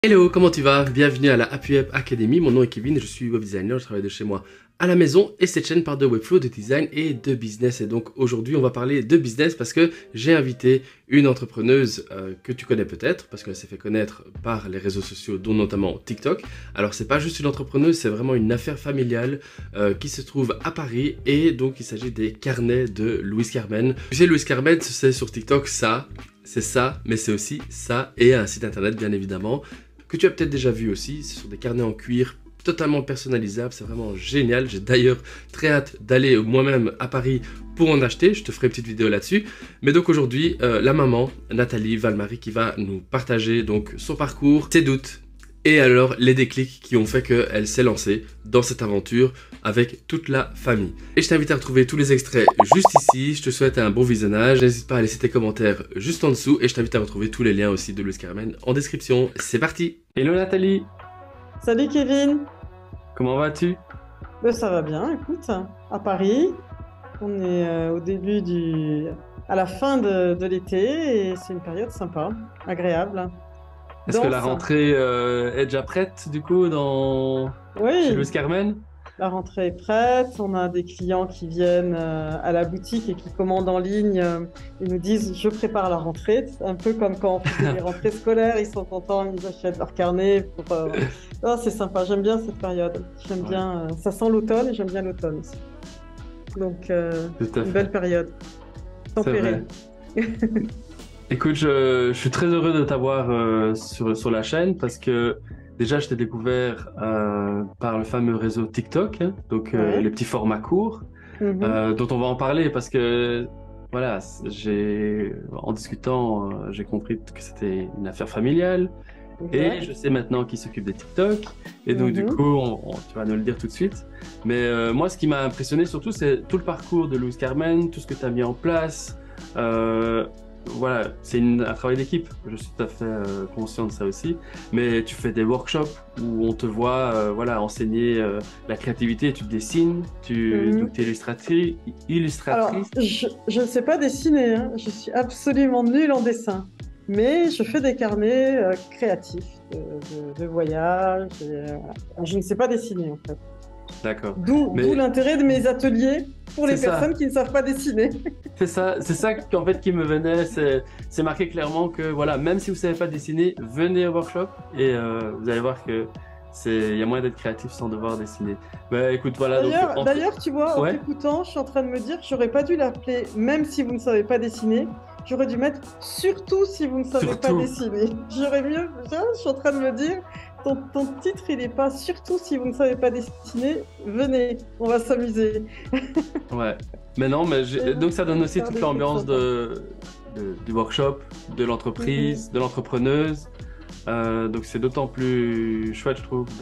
Hello, comment tu vas? Bienvenue à la Happy Up Academy. Mon nom est Kevin, je suis web designer, je travaille de chez moi à la maison et cette chaîne parle de webflow, de design et de business. Et donc aujourd'hui, on va parler de business parce que j'ai invité une entrepreneuse que tu connais peut-être parce qu'elle s'est fait connaître par les réseaux sociaux, dont notamment TikTok. Alors c'est pas juste une entrepreneuse, c'est vraiment une affaire familiale qui se trouve à Paris et donc il s'agit des carnets de Louise Carmen. Tu sais, Louise Carmen, c'est sur TikTok ça. C'est ça, mais c'est aussi ça et un site internet bien évidemment que tu as peut-être déjà vu aussi. Ce sont des carnets en cuir totalement personnalisables, c'est vraiment génial. J'ai d'ailleurs très hâte d'aller moi-même à Paris pour en acheter, je te ferai une petite vidéo là-dessus. Mais donc aujourd'hui, la maman, Nathalie Valmarie, qui va nous partager donc son parcours, ses doutes, et alors les déclics qui ont fait qu'elle s'est lancée dans cette aventure avec toute la famille. Et je t'invite à retrouver tous les extraits juste ici, je te souhaite un bon visionnage, n'hésite pas à laisser tes commentaires juste en dessous et je t'invite à retrouver tous les liens aussi de Louise Carmen en description. C'est parti! Hello Nathalie, Salut Kevin. comment vas-tu? Ça va bien, écoute, à Paris, on est à la fin de l'été et c'est une période sympa, agréable, Est-ce que la dense. rentrée est déjà prête du coup chez Oui, Louise Carmen? la rentrée est prête, on a des clients qui viennent à la boutique et qui commandent en ligne, ils nous disent je prépare la rentrée, c'est un peu comme quand on faisait les rentrées scolaires, ils sont contents, ils achètent leur carnet pour. Oh, c'est sympa, j'aime bien cette période, j'aime Ouais, bien, ça sent l'automne et j'aime bien l'automne aussi. Donc, tout à une belle fait, période, c'est tempérée. vrai. Écoute, je suis très heureux de t'avoir sur la chaîne parce que déjà, je t'ai découvert par le fameux réseau TikTok, hein, donc Ouais. les petits formats courts, Mhm. dont on va en parler parce que, voilà, en discutant, j'ai compris que c'était une affaire familiale et je Exact. sais maintenant qui s'occupe des TikTok. Et donc, du coup, Mhm. tu vas nous le dire tout de suite. Mais moi, ce qui m'a impressionné surtout, c'est tout le parcours de Louise Carmen, tout ce que tu as mis en place. Euh, voilà, c'est un travail d'équipe. Je suis tout à fait conscient de ça aussi. Mais tu fais des workshops où on te voit voilà, enseigner la créativité. Tu dessines, donc Mhm. tu es Alors, illustratrice. je ne sais pas dessiner, hein. Je suis absolument nulle en dessin. Mais je fais des carnets créatifs de voyage. Voilà. Je ne sais pas dessiner, en fait. D'accord. D'où Mais l'intérêt de mes ateliers pour c'est les ça. personnes qui ne savent pas dessiner. C'est ça qu'en fait qui me venait, c'est marqué clairement que voilà, même si vous savez pas dessiner, venez au workshop et vous allez voir que il y a moyen d'être créatif sans devoir dessiner. Bah écoute, voilà donc D'ailleurs, tu vois, en ouais, t'écoutant, je suis en train de me dire que j'aurais pas dû l'appeler, même si vous ne savez pas dessiner. J'aurais dû mettre surtout si vous ne savez pas surtout, dessiner. J'aurais mieux. Je suis en train de me dire, ton titre, il n'est pas surtout si vous ne savez pas dessiner. Venez, on va s'amuser. ouais. Mais non, mais Et donc ça donne aussi faire toute des trucs l'ambiance sympas. du workshop, de Mhm. l'entreprise, de l'entrepreneuse. Donc c'est d'autant plus chouette, je trouve,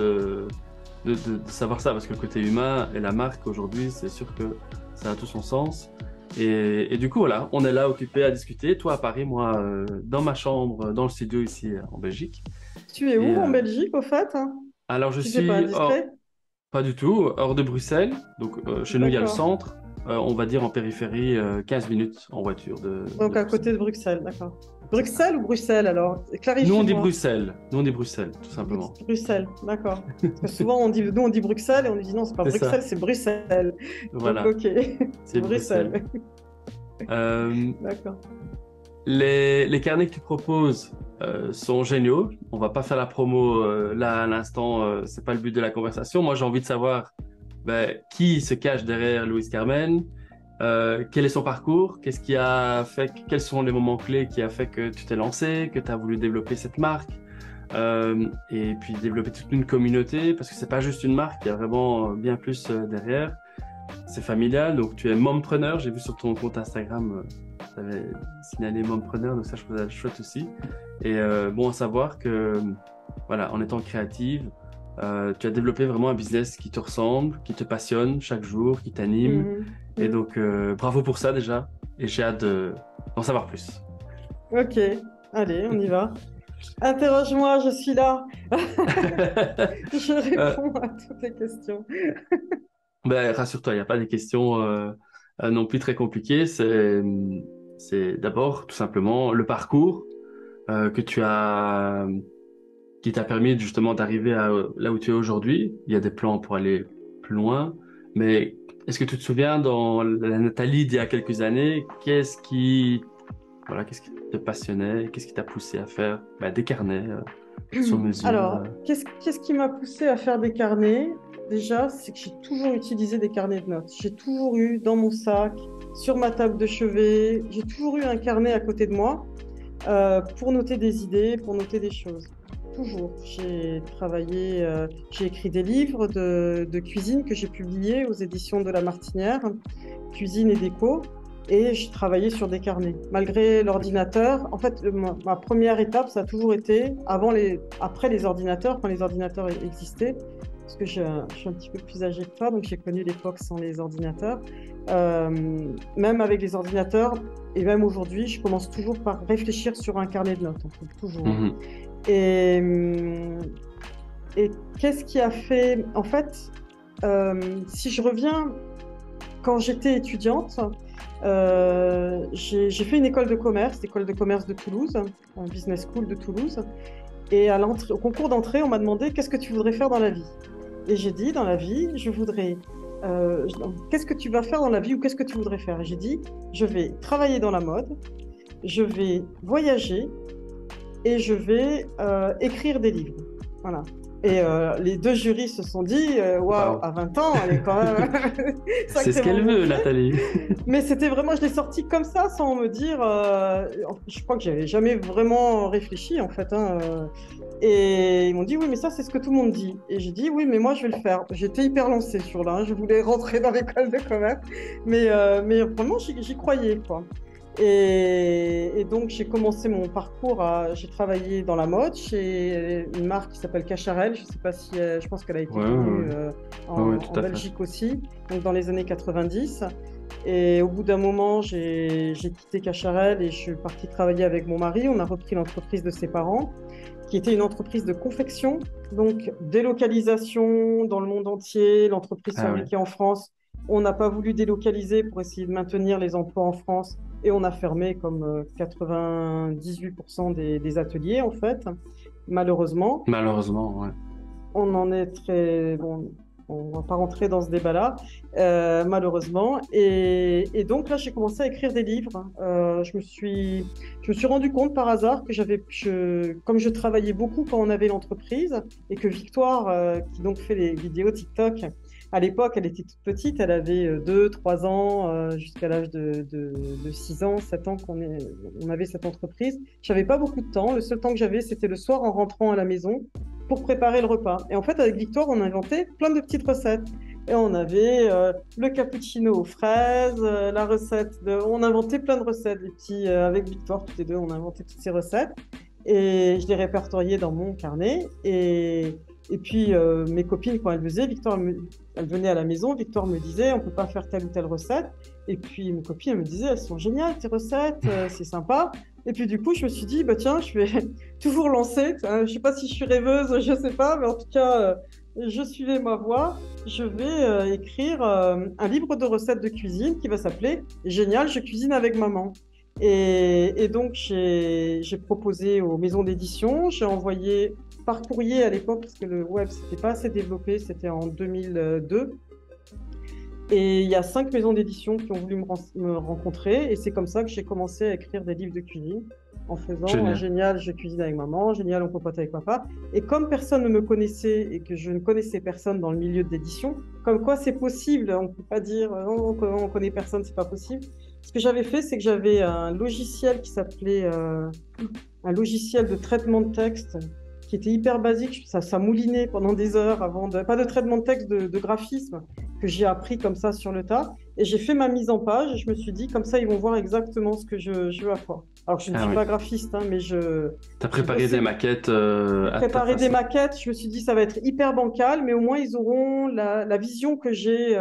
de savoir ça, parce que le côté humain et la marque aujourd'hui, c'est sûr que ça a tout son sens. Et du coup, voilà, on est là occupé à discuter, toi à Paris, moi dans ma chambre, dans le studio ici en Belgique. Tu es Et où en Belgique, au fait, hein? alors je Si c'est pas suis indiscret? pas du tout, hors de Bruxelles. Donc chez nous, il y a le D'accord. centre. On va dire en périphérie, 15 minutes en voiture de Donc à Bruxelles. côté de Bruxelles, d'accord. C'est ça. Bruxelles ou Bruxelles alors? Nous, on dit Clarifie-moi. Bruxelles. Nous, on dit Bruxelles, tout simplement. Bruxelles, d'accord. Parce que souvent, nous, on dit Bruxelles et on nous dit non, c'est pas C'est ça. Bruxelles, c'est Bruxelles. Donc, Voilà, ok, c'est Bruxelles. Bruxelles. Euh, D'accord. les carnets que tu proposes sont géniaux. On va pas faire la promo là à l'instant, c'est pas le but de la conversation. Moi, j'ai envie de savoir qui se cache derrière Louise Carmen, quel est son parcours, qu'est-ce qui a fait, quels sont les moments clés qui a fait que tu t'es lancé, que tu as voulu développer cette marque, et puis développer toute une communauté, parce que c'est pas juste une marque, il y a vraiment bien plus derrière. C'est familial, donc tu es mompreneur. J'ai vu sur ton compte Instagram, tu avais signalé mompreneur, donc ça je trouve ça chouette aussi. Et bon à savoir que, voilà, en étant créative, tu as développé vraiment un business qui te ressemble, qui te passionne chaque jour, qui t'anime. Mhm. Et Mhm. donc bravo pour ça déjà. Et j'ai hâte d'en savoir plus. Ok, allez, on y va. Interroge-moi, je suis là. Je Euh, réponds à toutes les questions. rassure-toi, il n'y a pas des questions non plus très compliquées. C'est d'abord tout simplement le parcours que tu as. qui t'a permis justement d'arriver à là où tu es aujourd'hui. Il y a des plans pour aller plus loin, mais est-ce que tu te souviens dans la Nathalie d'il y a quelques années, qu'est-ce qui te passionnait, qu'est-ce qui t'a poussé à faire des carnets sur mesure? Alors, qu'est-ce qui m'a poussé à faire des carnets? Déjà, c'est que j'ai toujours utilisé des carnets de notes. J'ai toujours eu dans mon sac, sur ma table de chevet, j'ai toujours eu un carnet à côté de moi pour noter des idées, pour noter des choses. Toujours. J'ai travaillé, j'ai écrit des livres de cuisine que j'ai publiés aux éditions de La Martinière, Cuisine et déco. Et je travaillais sur des carnets. Malgré l'ordinateur, en fait, ma première étape, ça a toujours été après les ordinateurs, quand les ordinateurs existaient, parce que je suis un petit peu plus âgée que toi, donc j'ai connu l'époque sans les ordinateurs. Euh, Même avec les ordinateurs, et même aujourd'hui, je commence toujours par réfléchir sur un carnet de notes, en fait, toujours. Mhm. Et, et qu'est-ce qui a fait, en fait, si je reviens quand j'étais étudiante, j'ai fait une école de commerce, l'école de commerce de Toulouse, un business school de Toulouse. Et au concours d'entrée, on m'a demandé qu'est-ce que tu voudrais faire dans la vie? Et j'ai dit, dans la vie, je voudrais. Qu'est-ce que tu vas faire dans la vie ou qu'est-ce que tu voudrais faire? Et j'ai dit, je vais travailler dans la mode, je vais voyager et je vais écrire des livres. Voilà. Et les deux jurys se sont dit, waouh, Waouh. à 20 ans, elle est quand même C'est ce sacrément qu'elle veut, gonflée. Nathalie. Mais c'était vraiment, je l'ai sorti comme ça, sans me dire. Je crois que j'avais jamais vraiment réfléchi, en fait, hein. Et ils m'ont dit, oui, mais ça, c'est ce que tout le monde dit. Et j'ai dit, oui, mais moi, je vais le faire. J'étais hyper lancée sur là, hein. Je voulais rentrer dans l'école de commerce. Mais vraiment, j'y croyais, quoi. Et donc, j'ai commencé mon parcours j'ai travaillé dans la mode chez une marque qui s'appelle Cacharel. Je sais pas si, je pense qu'elle a été Ouais, ouais, connue ouais. Ouais, ouais, en tout à fait. Belgique aussi, donc dans les années 90. Et au bout d'un moment, j'ai quitté Cacharel et je suis partie travailler avec mon mari. On a repris l'entreprise de ses parents, qui était une entreprise de confection. Donc, délocalisation dans le monde entier, l'entreprise Ah ouais. fabriquée en France. On n'a pas voulu délocaliser pour essayer de maintenir les emplois en France et on a fermé comme 98% des ateliers, en fait, malheureusement. Malheureusement, ouais. On en est très... Bon, on va pas rentrer dans ce débat-là, malheureusement. Et donc là, j'ai commencé à écrire des livres. Je me suis rendu compte par hasard que comme je travaillais beaucoup quand on avait l'entreprise et que Victoire, qui donc fait les vidéos TikTok, à l'époque, elle était toute petite, elle avait 2, 3 ans, jusqu'à l'âge de 6 ans, 7 ans on avait cette entreprise. J'avais pas beaucoup de temps. Le seul temps que j'avais, c'était le soir en rentrant à la maison pour préparer le repas. Et en fait, avec Victoire, on inventait plein de petites recettes. Et on avait le cappuccino aux fraises, la recette On inventait plein de recettes. Et puis, avec Victoire, toutes les deux, on inventait toutes ces recettes. Et je les répertoriais dans mon carnet. Et puis, mes copines, quand elles faisaient, elle venait à la maison, Victoire me disait, on ne peut pas faire telle ou telle recette. Et puis, mes copines, elles me disaient, elles sont géniales, tes recettes, c'est sympa. Et puis, du coup, je me suis dit, bah, tiens, je vais toujours lancer. Je ne sais pas si je suis rêveuse, je ne sais pas, mais en tout cas, je suivais ma voie. Je vais écrire un livre de recettes de cuisine qui va s'appeler Génial, je cuisine avec maman. Et donc, j'ai proposé aux maisons d'édition, j'ai envoyé par courrier à l'époque, parce que le web, c'était pas assez développé, c'était en 2002. Et il y a 5 maisons d'édition qui ont voulu me rencontrer. Et c'est comme ça que j'ai commencé à écrire des livres de cuisine, en faisant Génial. Génial, je cuisine avec maman, Génial, on popote avec papa. Et comme personne ne me connaissait et que je ne connaissais personne dans le milieu de l'édition, comme quoi c'est possible, on ne peut pas dire non, on connaît personne, c'est pas possible. Ce que j'avais fait, c'est que j'avais un logiciel qui s'appelait un logiciel de traitement de texte qui était hyper basique. Ça moulinait pendant des heures pas de traitement de texte, de graphisme que j'ai appris comme ça sur le tas. Et j'ai fait ma mise en page et je me suis dit, comme ça, ils vont voir exactement ce que je veux avoir. Alors, je ne Ah suis oui. pas graphiste, hein, mais T'as j'ai préparé des bossé maquettes à ta préparer des façon. maquettes. Je me suis dit, ça va être hyper bancal, mais au moins, ils auront la vision que j'ai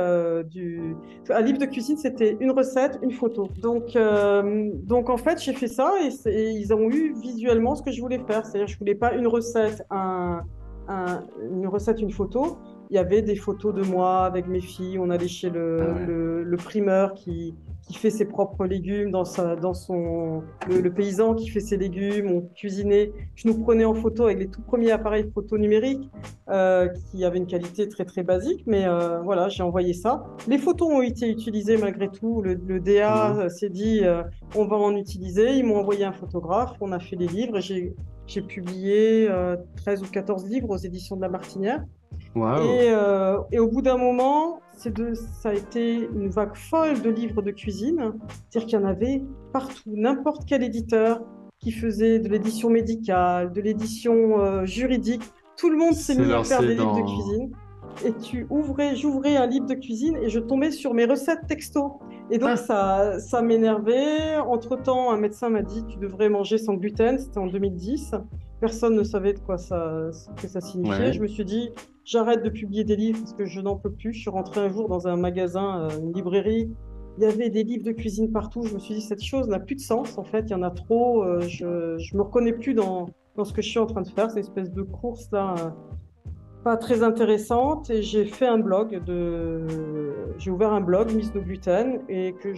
Un livre de cuisine, c'était une recette, une photo. Donc en fait, j'ai fait ça et ils ont eu visuellement ce que je voulais faire. C'est-à-dire, je voulais pas une recette, une recette, une photo. il y avait des photos de moi avec mes filles. On allait chez Ah ouais. le primeur qui fait ses propres légumes le paysan qui fait ses légumes. On cuisinait. Je nous prenais en photo avec les tout premiers appareils photo numériques qui avaient une qualité très très basique. Mais voilà, j'ai envoyé ça. Les photos ont été utilisées malgré tout. Le DA Mhm. s'est dit on va en utiliser. Ils m'ont envoyé un photographe. On a fait les livres. J'ai publié 13 ou 14 livres aux éditions de La Martinière. Waouh. Et au bout d'un moment, ça a été une vague folle de livres de cuisine. C'est-à-dire qu'il y en avait partout. N'importe quel éditeur qui faisait de l'édition médicale, de l'édition juridique, tout le monde s'est C'est mis à faire lancé des livres de dans... cuisine. Et j'ouvrais un livre de cuisine et je tombais sur mes recettes texto. Et donc Ah, ça m'énervait. Entre-temps, un médecin m'a dit tu devrais manger sans gluten. C'était en 2010. Personne ne savait de quoi ce que ça signifiait. ouais. Je me suis dit j'arrête de publier des livres parce que je n'en peux plus. Je suis rentrée un jour dans un magasin, une librairie. Il y avait des livres de cuisine partout. Je me suis dit cette chose n'a plus de sens. En fait, il y en a trop. Je me reconnais plus dans ce que je suis en train de faire. C'est une espèce de course là pas très intéressante et j'ai ouvert un blog Miss No Gluten et que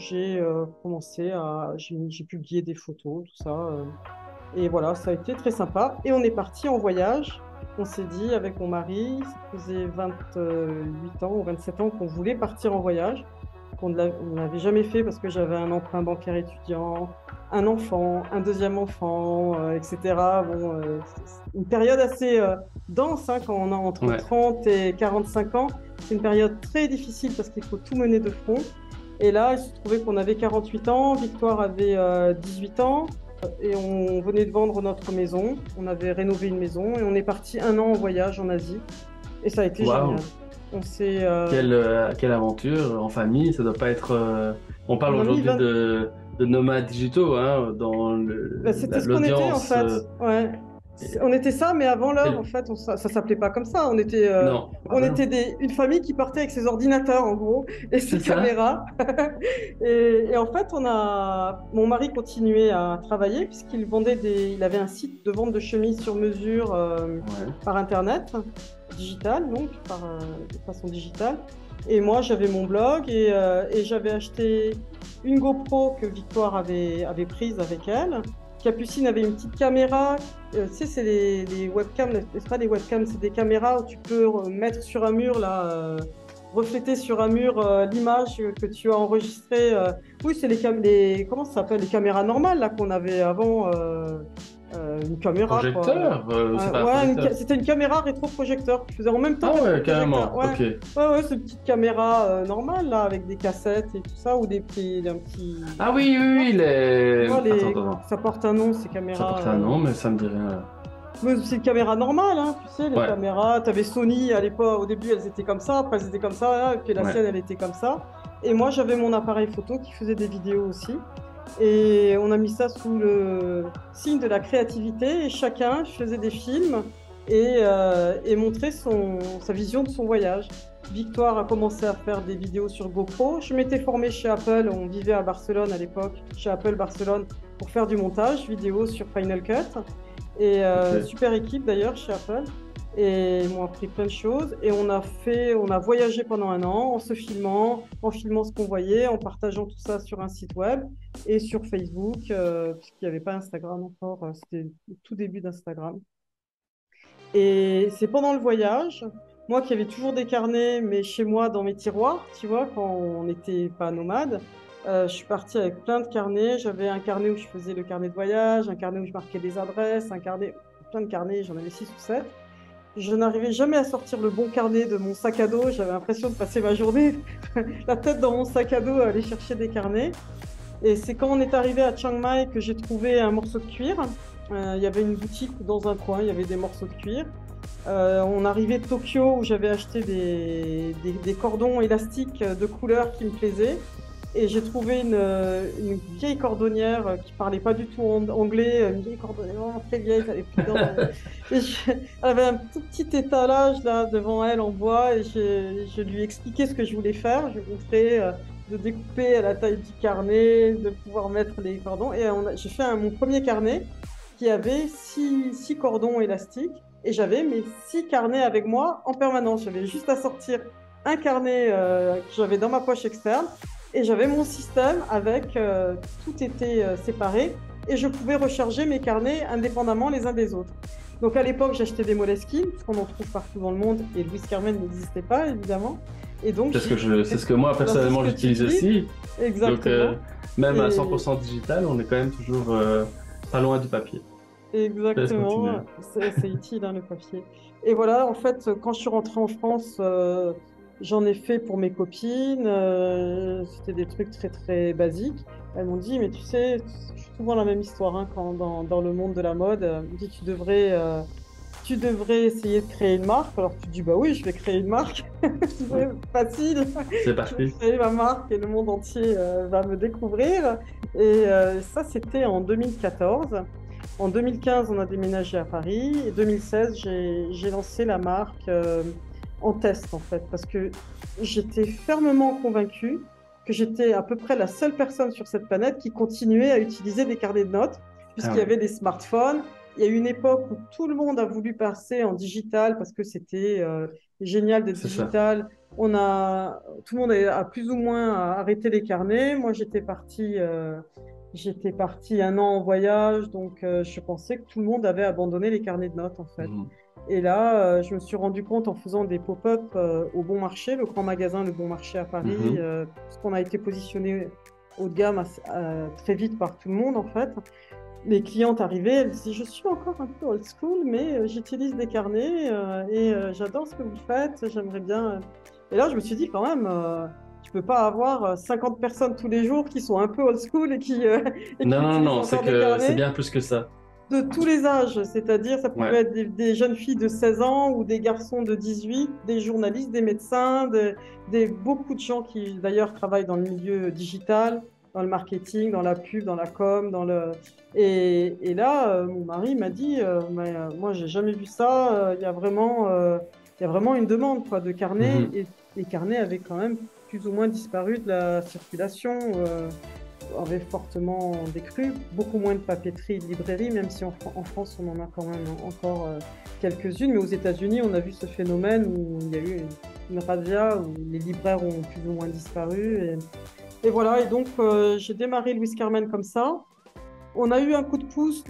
j'ai publié des photos, tout ça. Et voilà, ça a été très sympa. Et on est parti en voyage. On s'est dit avec mon mari, ça faisait 28 ans ou 27 ans qu'on voulait partir en voyage on n'avait jamais fait parce que j'avais un emprunt bancaire étudiant, un enfant, un deuxième enfant, etc. Bon, c'est une période assez dense hein, quand on a entre Ouais. 30 et 45 ans. C'est une période très difficile parce qu'il faut tout mener de front. Et là, il se trouvait qu'on avait 48 ans, Victoire avait 18 ans et on venait de vendre notre maison. On avait rénové une maison et on est parti un an en voyage en Asie et ça a été génial. Waouh. On s'est, Quelle aventure en famille. Ça doit pas être... On parle on a mis aujourd'hui 20. de nomades digitaux, hein, dans Bah, c'était ce qu'on était en l'audience. fait. Ouais. On était ça, mais avant l'heure, en Quelle- fait, ça s'appelait pas comme ça. Non. Ah On ben était non. une famille qui partait avec ses ordinateurs, en gros, et ses C'est ça? caméras. Et en fait, mon mari continuait à travailler puisqu'il il avait un site de vente de chemises sur mesure Ouais. par Internet, digital, donc, de façon digitale. Et moi, j'avais mon blog et j'avais acheté une GoPro que Victoire avait prise avec elle. Capucine avait une petite caméra. Tu sais, c'est les webcams, c'est pas des webcams, c'est des caméras où tu peux mettre sur un mur, là, refléter sur un mur l'image que tu as enregistrée. Oui, c'est comment ça s'appelle? Les caméras normales, là, qu'on avait avant. Une caméra, quoi. Projecteur? C'est pas un Ouais, projecteur. c'était une caméra rétroprojecteur qui faisait en même temps Ah ouais, rétroprojecteur. carrément. Ouais, Ok. ouais, c'est une petite caméra normale, là, avec des cassettes et tout ça, ou un petit. Ah oui, oui, oui, Tu les... vois, Attends, attends, attends. ça porte un nom, ces Ça caméras. porte un nom, mais ça me dit rien. Mais c'est une caméra normale, hein, tu sais, les Ouais, caméras. T'avais Sony à l'époque, au début, elles étaient comme ça, après, elles étaient comme ça, et puis la ouais. sienne, elle était comme ça. Et moi, j'avais mon appareil photo qui faisait des vidéos aussi. Et on a mis ça sous le signe de la créativité, et chacun faisait des films et montrait sa vision de son voyage. Victoire a commencé à faire des vidéos sur GoPro. Je m'étais formée chez Apple, on vivait à Barcelone à l'époque, chez Apple Barcelone, pour faire du montage vidéo sur Final Cut. Et Ok. super équipe d'ailleurs chez Apple. Et ils m'ont appris plein de choses. Et on a voyagé pendant un an en filmant ce qu'on voyait, en partageant tout ça sur un site web et sur Facebook, puisqu'il n'y avait pas Instagram encore. C'était le tout début d'Instagram. Et c'est pendant le voyage, moi qui avais toujours des carnets, mais chez moi dans mes tiroirs, tu vois, quand on n'était pas nomade, je suis partie avec plein de carnets. J'avais un carnet où je faisais le carnet de voyage, un carnet où je marquais des adresses, plein de carnets, j'en avais 6 ou 7. Je n'arrivais jamais à sortir le bon carnet de mon sac à dos. J'avais l'impression de passer ma journée la tête dans mon sac à dos à aller chercher des carnets. Et c'est quand on est arrivé à Chiang Mai que j'ai trouvé un morceau de cuir. Il y avait une boutique dans un coin, il y avait des morceaux de cuir. On arrivait de Tokyo où j'avais acheté des cordons élastiques de couleur qui me plaisaient. Et j'ai trouvé une vieille cordonnière qui parlait pas du tout anglais, une vieille cordonnière vraiment très vieille, ça allait plus dedans. Elle avait un tout petit étalage là devant elle en bois et je lui ai expliqué ce que je voulais faire. Je lui ai montré de découper à la taille du carnet, de pouvoir mettre les cordons. Et j'ai fait mon premier carnet qui avait six cordons élastiques. et j'avais mes 6 carnets avec moi en permanence. J'avais juste à sortir un carnet que j'avais dans ma poche externe et j'avais mon système avec tout était séparé et je pouvais recharger mes carnets indépendamment les uns des autres. Donc à l'époque, j'achetais des Moleskine, parce qu'on en trouve partout dans le monde, et Louis Carmen n'existait pas, évidemment. Et donc, c'est ce que moi, personnellement, j'utilise aussi. Exactement. Donc, même à 100% digital, on est quand même toujours pas loin du papier. Exactement, c'est utile, hein, le papier. Et voilà, en fait, quand je suis rentrée en France, j'en ai fait pour mes copines. C'était des trucs très, très basiques. Elles m'ont dit, mais tu sais, c'est souvent la même histoire hein, dans le monde de la mode. Elles m'ont dit, tu devrais essayer de créer une marque. Alors tu te dis, bah oui, je vais créer une marque. C'est facile. C'est parti. Je vais créer ma marque et le monde entier va me découvrir. Et ça, c'était en 2014. En 2015, on a déménagé à Paris. Et 2016, j'ai lancé la marque en test, en fait, parce que j'étais fermement convaincue que j'étais à peu près la seule personne sur cette planète qui continuait à utiliser des carnets de notes, puisqu'il y avait des smartphones. Il y a eu une époque où tout le monde a voulu passer en digital parce que c'était génial d'être digital. Tout le monde a plus ou moins arrêté les carnets. Moi, j'étais partie un an en voyage, donc je pensais que tout le monde avait abandonné les carnets de notes, en fait. Et là, je me suis rendu compte en faisant des pop-up au Bon Marché, le grand magasin Le Bon Marché à Paris, parce qu'on a été positionné haut de gamme très vite par tout le monde, en fait. Les clientes arrivaient, elles disaient « Je suis encore un peu old school, mais j'utilise des carnets et j'adore ce que vous faites, j'aimerais bien… » Et là, je me suis dit quand même… Tu peux pas avoir 50 personnes tous les jours qui sont un peu old school et qui non, c'est bien plus que ça. De tous les âges, c'est-à-dire ça pouvait être des jeunes filles de 16 ans ou des garçons de 18, des journalistes, des médecins, beaucoup de gens qui d'ailleurs travaillent dans le milieu digital, dans le marketing, dans la pub, dans la com, et là mon mari m'a dit moi j'ai jamais vu ça, il y a vraiment une demande quoi, de carnets et les carnets avaient quand même plus ou moins disparu de la circulation, avait fortement décru, beaucoup moins de papeterie et de librairie, même si en France on en a quand même encore quelques-unes, mais aux États-Unis on a vu ce phénomène où il y a eu une razzia, où les libraires ont plus ou moins disparu, et voilà, et donc j'ai démarré Louis Carmen comme ça. On a eu un coup de pouce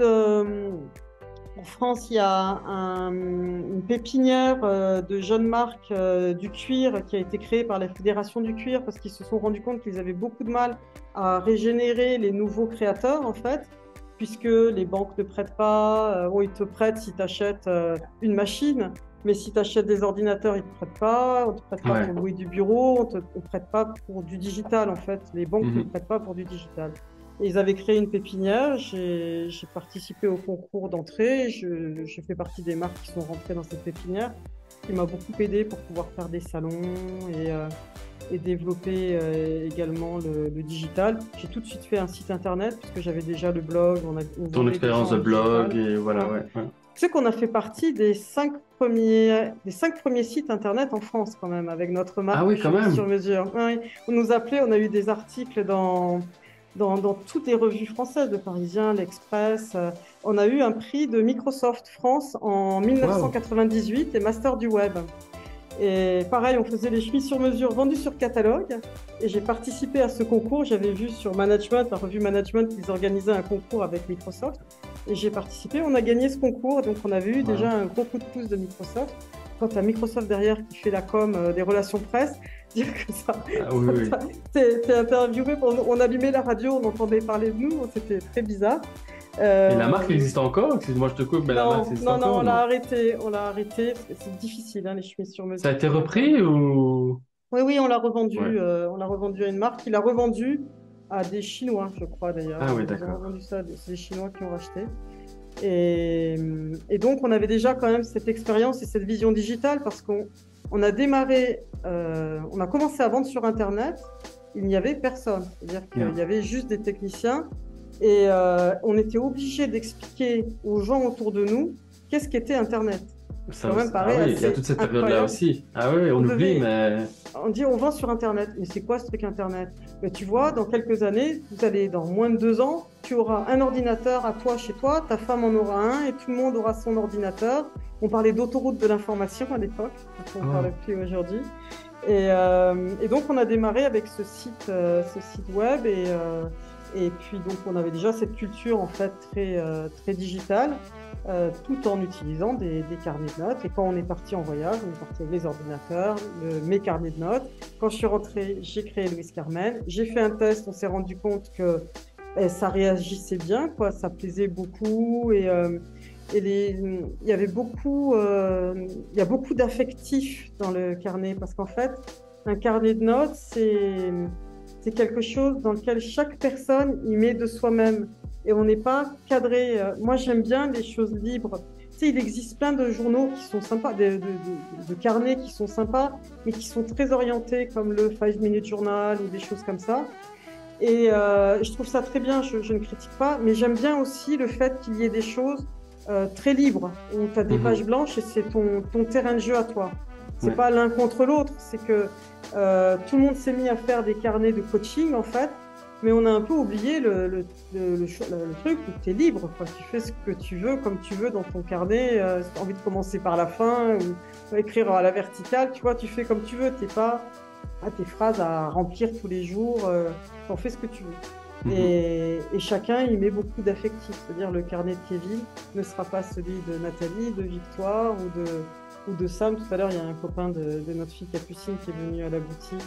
en France, il y a une pépinière de jeunes marques du cuir qui a été créée par la Fédération du cuir parce qu'ils se sont rendus compte qu'ils avaient beaucoup de mal à régénérer les nouveaux créateurs, en fait, puisque les banques ne prêtent pas. Ils te prêtent si tu achètes une machine, mais si tu achètes des ordinateurs, ils ne te prêtent pas. On ne te prête pas pour louer du bureau, on ne prête pas pour du digital, en fait. Les banques ne prêtent pas pour du digital. Et ils avaient créé une pépinière, j'ai participé au concours d'entrée, je fais partie des marques qui sont rentrées dans cette pépinière, qui m'a beaucoup aidé pour pouvoir faire des salons et développer également le digital. J'ai tout de suite fait un site internet, puisque j'avais déjà le blog. Ton expérience de blog, et voilà, Tu sais qu'on a fait partie des 5 premiers sites internet en France, quand même, avec notre marque sur mesure. Ouais, on nous appelait, on a eu des articles dans toutes les revues françaises, le Parisien, l'Express. On a eu un prix de Microsoft France en 1998, les Masters du Web. Et pareil, on faisait les chemises sur mesure vendues sur catalogue. Et j'ai participé à ce concours. J'avais vu sur Management, la revue Management, qu'ils organisaient un concours avec Microsoft. Et j'ai participé. On a gagné ce concours. Donc, on avait eu déjà un gros coup de pouce de Microsoft. Quand tu as Microsoft derrière qui fait la com des relations presse, dire que ça. T'es interviewé, on allumait la radio, on entendait parler de nous, c'était très bizarre. Et la marque existe encore? Excuse-moi, je te coupe, mais la marque existe encore? Non, on l'a arrêté, parce que c'est difficile, hein, les chemises sur mesure. Ça a été repris ou? Oui, on l'a revendu. On l'a revendu à une marque qui l'a revendu à des Chinois, je crois d'ailleurs. Ah oui, d'accord. On a revendu ça, c'est des Chinois qui ont racheté. Et donc, on avait déjà quand même cette expérience et cette vision digitale parce qu'on a démarré, on a commencé à vendre sur Internet, il n'y avait personne. C'est-à-dire qu'il y avait juste des techniciens et on était obligé d'expliquer aux gens autour de nous qu'est-ce qu'était Internet. Ça quand même aussi. Ah paraît oui, il y a assez toute cette période-là incroyable. aussi. Ah oui, on On oublie, devait, mais on dit on vend sur Internet. Mais c'est quoi ce truc Internet? Mais tu vois, dans quelques années, vous allez, dans moins de 2 ans, tu auras un ordinateur à toi chez toi, ta femme en aura un et tout le monde aura son ordinateur. On parlait d'autoroute de l'information à l'époque, on ne oh, parle plus aujourd'hui. Et donc on a démarré avec ce site web et puis donc on avait déjà cette culture en fait très digitale. Tout en utilisant des carnets de notes. Et quand on est parti en voyage, on est parti avec les ordinateurs, mes carnets de notes. Quand je suis rentrée, j'ai créé Louise Carmen. J'ai fait un test, on s'est rendu compte que ça réagissait bien, quoi, ça plaisait beaucoup. Il y avait il y a beaucoup d'affectifs dans le carnet parce qu'en fait, un carnet de notes, c'est quelque chose dans lequel chaque personne y met de soi-même et on n'est pas cadré. Moi, j'aime bien les choses libres. Tu sais, il existe plein de journaux qui sont sympas, de carnets qui sont sympas, mais qui sont très orientés, comme le 5 Minute Journal ou des choses comme ça. Et je trouve ça très bien, je ne critique pas, mais j'aime bien aussi le fait qu'il y ait des choses très libres, où tu as des pages blanches et c'est ton terrain de jeu à toi. C'est ouais. pas l'un contre l'autre, c'est que tout le monde s'est mis à faire des carnets de coaching en fait, mais on a un peu oublié le truc où tu es libre, quoi. Tu fais ce que tu veux, comme tu veux dans ton carnet, si tu as envie de commencer par la fin ou écrire à la verticale, tu vois, tu fais comme tu veux, tu n'es pas à tes phrases à remplir tous les jours, tu en fais ce que tu veux. Et chacun y met beaucoup d'affectifs, c'est-à-dire le carnet de Kevin ne sera pas celui de Nathalie, de Victoire ou de Sam. Tout à l'heure, il y a un copain de notre fille Capucine qui est venu à la boutique,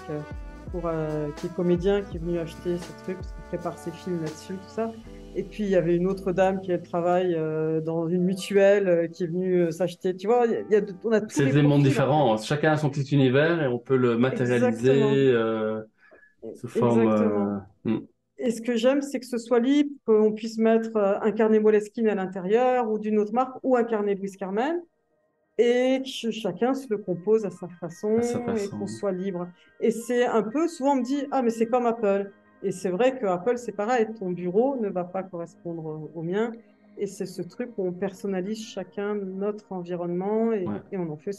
qui est comédien, qui est venu acheter ce truc parce qu'il prépare ses films là-dessus, tout ça. Et puis, il y avait une autre dame qui, elle, travaille dans une mutuelle, qui est venue s'acheter. Tu vois, on a tous C'est les des mondes profils, en fait. différents. Chacun a son petit univers et on peut le Exactement. matérialiser sous forme. Exactement. Et ce que j'aime, c'est que ce soit libre, qu'on puisse mettre un carnet Moleskine à l'intérieur ou d'une autre marque ou un carnet Louis Carmen et que chacun se le compose à sa à sa façon et qu'on façon. soit libre. Et c'est un peu, souvent on me dit, ah mais c'est comme Apple. Et c'est vrai que Apple, c'est pareil, ton bureau ne va pas correspondre au mien. Et c'est ce truc où on personnalise chacun notre environnement Ouais. et on en fait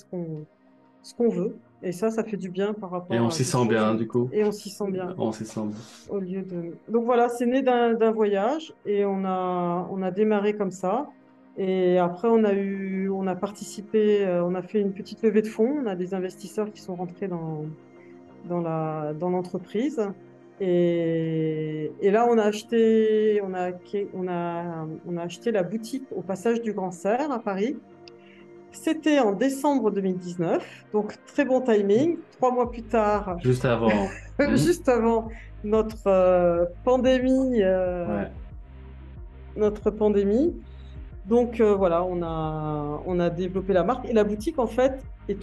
ce qu'on veut. Et ça fait du bien par Et on rapport à s'y quelque sent chose. bien, du coup. Et on s'y sent bien. On s'y sent bien. Au lieu de... Donc voilà, c'est né d'un voyage et on a démarré comme ça. Et après, on a participé, on a fait une petite levée de fonds. On a des investisseurs qui sont rentrés dans l'entreprise. Et là, on a acheté la boutique au passage du Grand Serre à Paris. C'était en décembre 2019, donc très bon timing. 3 mois plus tard, Juste avant. juste avant notre pandémie, Ouais. notre pandémie. Donc voilà, on a développé la marque et la boutique en fait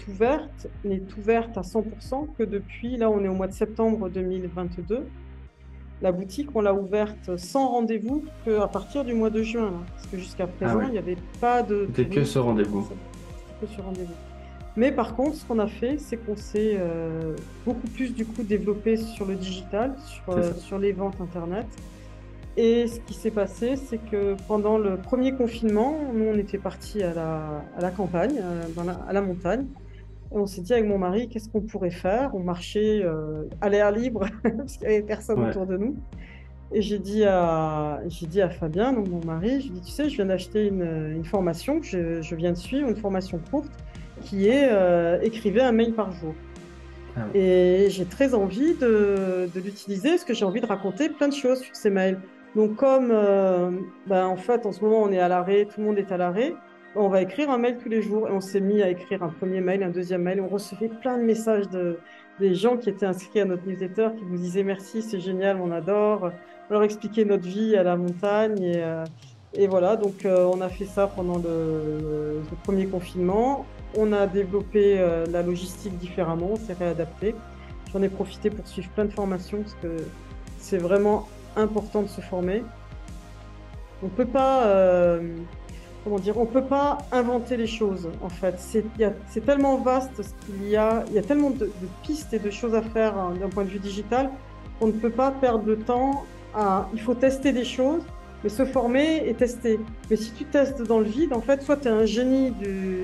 n'est ouverte à 100% que depuis, là on est au mois de septembre 2022. La boutique, on l'a ouverte sans rendez-vous qu'à partir du mois de juin, là, parce que jusqu'à présent, ouais. il n'y avait pas de C'était que touristes. ce rendez-vous. C'était que ce rendez-vous. Mais par contre, ce qu'on a fait, c'est qu'on s'est beaucoup plus du coup développé sur le digital, sur les ventes Internet. Et ce qui s'est passé, c'est que pendant le premier confinement, nous, on était partis à la campagne, à la montagne. Et on s'est dit avec mon mari, qu'est-ce qu'on pourrait faire? On marchait à l'air libre, parce qu'il n'y avait personne autour de nous. Et j'ai dit à Fabien, donc mon mari, je lui ai dit, tu sais, je viens d'acheter une formation que je viens de suivre, une formation courte, qui est écrivez un mail par jour. Ah oui. Et j'ai très envie de l'utiliser parce que j'ai envie de raconter plein de choses sur ces mails. Donc comme en fait en ce moment on est à l'arrêt, tout le monde est à l'arrêt, on va écrire un mail tous les jours et on s'est mis à écrire un premier mail, un deuxième mail. On recevait plein de messages des gens qui étaient inscrits à notre newsletter qui nous disaient merci, c'est génial, on adore. On leur expliquait notre vie à la montagne et voilà, donc on a fait ça pendant le premier confinement. On a développé la logistique différemment, on s'est réadapté. J'en ai profité pour suivre plein de formations parce que c'est vraiment important de se former. On peut pas, on peut pas inventer les choses en fait. C'est tellement vaste ce qu'il y a tellement de pistes et de choses à faire d'un point de vue digital qu'on ne peut pas perdre de temps il faut tester des choses mais se former et tester. Mais si tu testes dans le vide, en fait, soit tu es un génie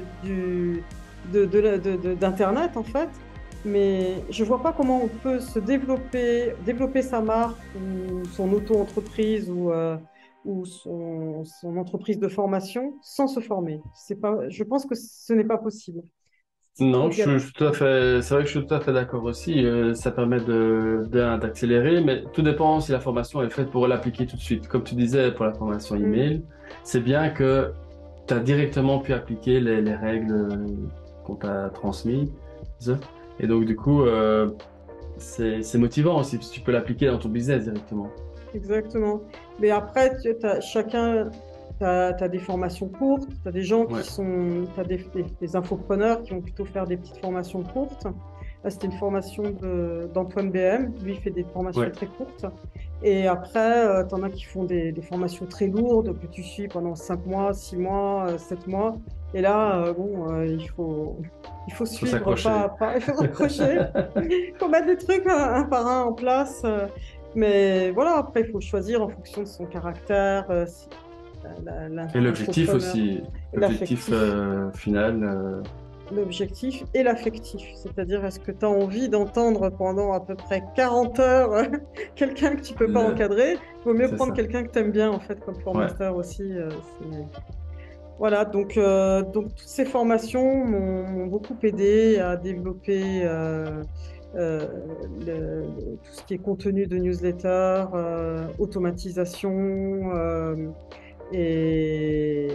d'Internet, en fait, mais je vois pas comment on peut se développer sa marque ou son auto-entreprise ou son entreprise de formation sans se former. C'est pas, je pense que ce n'est pas possible. C'est trop Non, galère. je suis tout à fait, c'est vrai que je suis tout à fait d'accord aussi. Ça permet d'accélérer, mais tout dépend si la formation est faite pour l'appliquer tout de suite. Comme tu disais, pour la formation Mm. email, c'est bien que tu as directement pu appliquer les règles qu'on t'a transmises. Et donc, du coup, c'est motivant aussi, parce que tu peux l'appliquer dans ton business directement. Exactement. Mais après, chacun, tu as des formations courtes, tu as des gens Ouais, tu as des infopreneurs qui vont plutôt faire des petites formations courtes. Là, c'était une formation d'Antoine BM, lui il fait des formations ouais, très courtes. Et après, tu en as qui font des formations très lourdes que tu suis pendant 5 mois, 6 mois, 7 mois. Et là, bon, il faut faut suivre pas s'accrocher. à pas, il faut s'accrocher, il faut mettre des trucs un par un en place. Mais voilà, après, il faut choisir en fonction de son caractère, Et l'objectif l'entrepreneur, aussi, l'objectif l'affectif, final, l'objectif et l'affectif. C'est-à-dire, est-ce que tu as envie d'entendre pendant à peu près 40 heures quelqu'un que tu peux pas le- encadrer? Il vaut mieux c'est prendre ça. quelqu'un que tu aimes bien, en fait, comme Ouais. formateur aussi. Voilà, donc toutes ces formations m'ont beaucoup aidé à développer euh, tout ce qui est contenu de newsletter, automatisation et,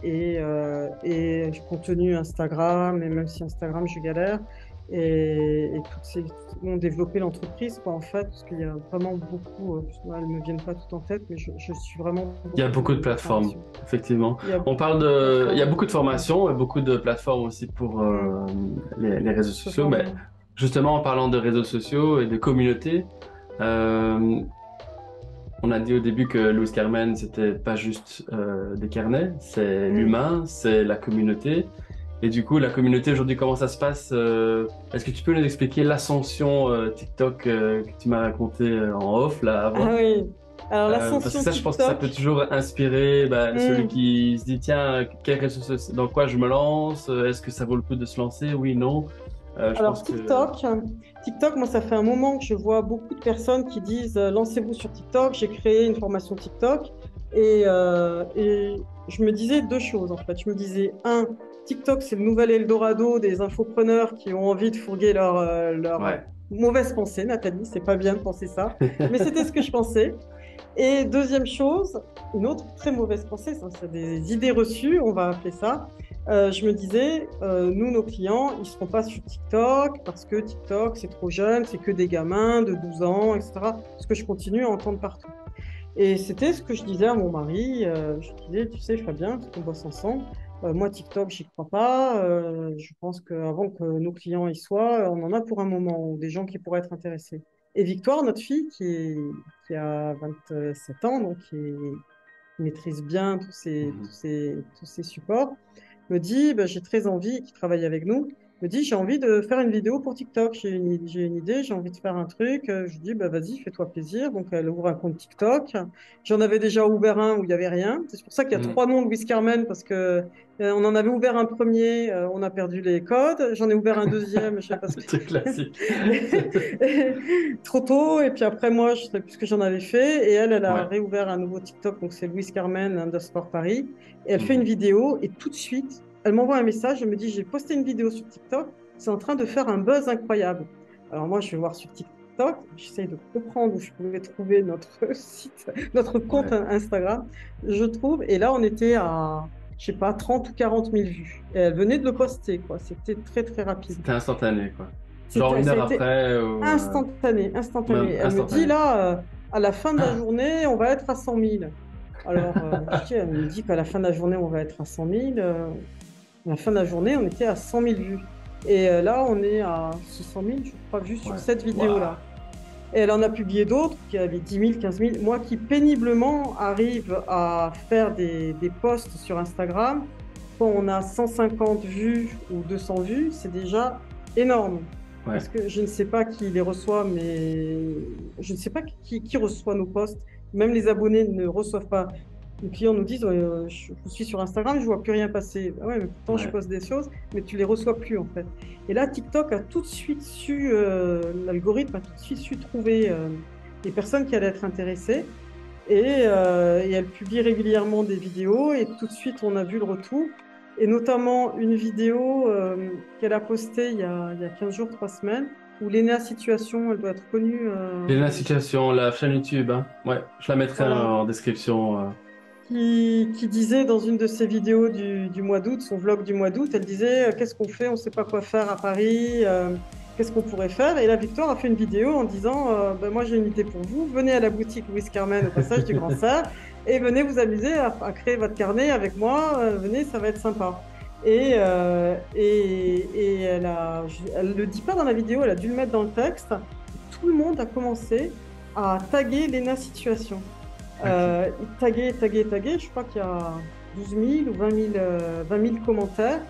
et contenu Instagram, et même si Instagram, je galère. Et toutes ces ont développé l'entreprise, quoi, en fait, parce qu'il y a vraiment beaucoup, elles ne me viennent pas toutes en tête, mais je suis vraiment Il y a beaucoup beaucoup de de plateformes, formations. effectivement. Il y a On beaucoup parle de il y a plateformes, beaucoup de formations et beaucoup de plateformes aussi pour mm, les réseaux se sociaux. Mais former. justement, en parlant de réseaux sociaux et de communautés, euh, on a dit au début que Lewis Carmen, c'était pas juste des carnets, c'est Mm. l'humain, c'est la communauté. Et du coup, la communauté aujourd'hui, comment ça se passe? Est-ce que tu peux nous expliquer l'ascension TikTok que tu m'as raconté en off là Ah avant? oui. Alors Parce que l'ascension ça, je pense que ça TikTok, peut toujours inspirer celui mm. qui se dit, tiens, dans quoi je me lance? Est-ce que ça vaut le coup de se lancer? Oui, non. Je Alors pense que... TikTok, moi ça fait un moment que je vois beaucoup de personnes qui disent lancez-vous sur TikTok. J'ai créé une formation TikTok et je me disais deux choses en fait. Je me disais un, TikTok c'est le nouvel Eldorado des infopreneurs qui ont envie de fourguer leur Ouais. mauvaise pensée. Nathalie, c'est pas bien de penser ça, mais c'était ce que je pensais. Et deuxième chose, une autre très mauvaise pensée, ça, c'est des idées reçues, on va appeler ça. Je me disais, nous, nos clients, ils ne seront pas sur TikTok parce que TikTok, c'est trop jeune, c'est que des gamins de 12 ans, etc. Ce que je continue à entendre partout. Et c'était ce que je disais à mon mari. Je disais, tu sais, Fabien, qu'on bosse ensemble. Moi, TikTok, j'y crois pas. Je pense qu'avant que nos clients y soient, on en a pour un moment, ou des gens qui pourraient être intéressés. Et Victoire, notre fille, qui a 27 ans, donc qui maîtrise bien Mhm. tous ces supports, me dit, bah, j'ai très envie, qui travaille avec nous, me dit, j'ai envie de faire une vidéo pour TikTok, j'ai une idée, j'ai envie de faire un truc. Je dis, bah, vas-y, fais-toi plaisir. Donc, elle ouvre un compte TikTok. J'en avais déjà ouvert un où il n'y avait rien. C'est pour ça qu'il y a Mhm. trois noms de Whiskerman, parce que on en avait ouvert un premier, on a perdu les codes. J'en ai ouvert un deuxième, je sais pas ce Le que... truc classique. trop tôt. Et puis après, moi, je ne sais plus ce que j'en avais fait. Et elle a Ouais. réouvert un nouveau TikTok, donc c'est Louise Carmen underscore Paris. Et elle fait une Mhm. vidéo et tout de suite, elle m'envoie un message. Elle me dit, j'ai posté une vidéo sur TikTok. C'est en train de faire un buzz incroyable. Alors moi, je vais voir sur TikTok. J'essaye de comprendre où je pouvais trouver notre site, notre compte Ouais. Instagram. Je trouve. Et là, on était à, je sais pas, 30 ou 40 000 vues. Et elle venait de le poster, quoi. C'était très, très rapide. C'était instantané, quoi. Genre une Ça a heure été après ou instantané, instantané. même Elle me dit instantané. là, à la fin de la journée, on va être à 100 000. Alors, je dis, elle me dit qu'à la fin de la journée, on va être à 100 000. À la fin de la journée, on était à 100 000 vues. Et là, on est à 600 000, je crois, vues sur Ouais. cette Waouh. vidéo-là. Et elle en a publié d'autres qui avaient 10 000, 15 000. Moi qui péniblement arrive à faire des posts sur Instagram, quand on a 150 vues ou 200 vues, c'est déjà énorme. Ouais. Parce que je ne sais pas qui les reçoit, mais je ne sais pas qui reçoit nos posts. Même les abonnés ne reçoivent pas. les clients nous disent, ouais, je vous suis sur Instagram, je vois plus rien passer. Ah ouais, mais pourtant je Ouais. poste des choses, mais tu les reçois plus en fait. Et là, TikTok a tout de suite su, l'algorithme a tout de suite su trouver les personnes qui allaient être intéressées. Et elle publie régulièrement des vidéos et tout de suite on a vu le retour. Et notamment une vidéo qu'elle a postée il y a 15 jours, 3 semaines, où Léna Situation, elle doit être connue. J'ai la situation, la chaîne YouTube, hein. Ouais, je la mettrai Voilà. en description. Qui disait dans une de ses vidéos du mois d'août, son vlog du mois d'août, elle disait qu'est-ce qu'on fait, on ne sait pas quoi faire à Paris, qu'est-ce qu'on pourrait faire. Et la Victoire a fait une vidéo en disant ben, moi j'ai une idée pour vous, venez à la boutique Louis Carmen au passage du Grand Serre et venez vous amuser à créer votre carnet avec moi, venez, ça va être sympa. Et elle le dit pas dans la vidéo, elle a dû le mettre dans le texte. Tout le monde a commencé à taguer Léna Situation. Ok. Tagué, tagué, tagué, je crois qu'il y a 12 000 ou 20 000 commentaires.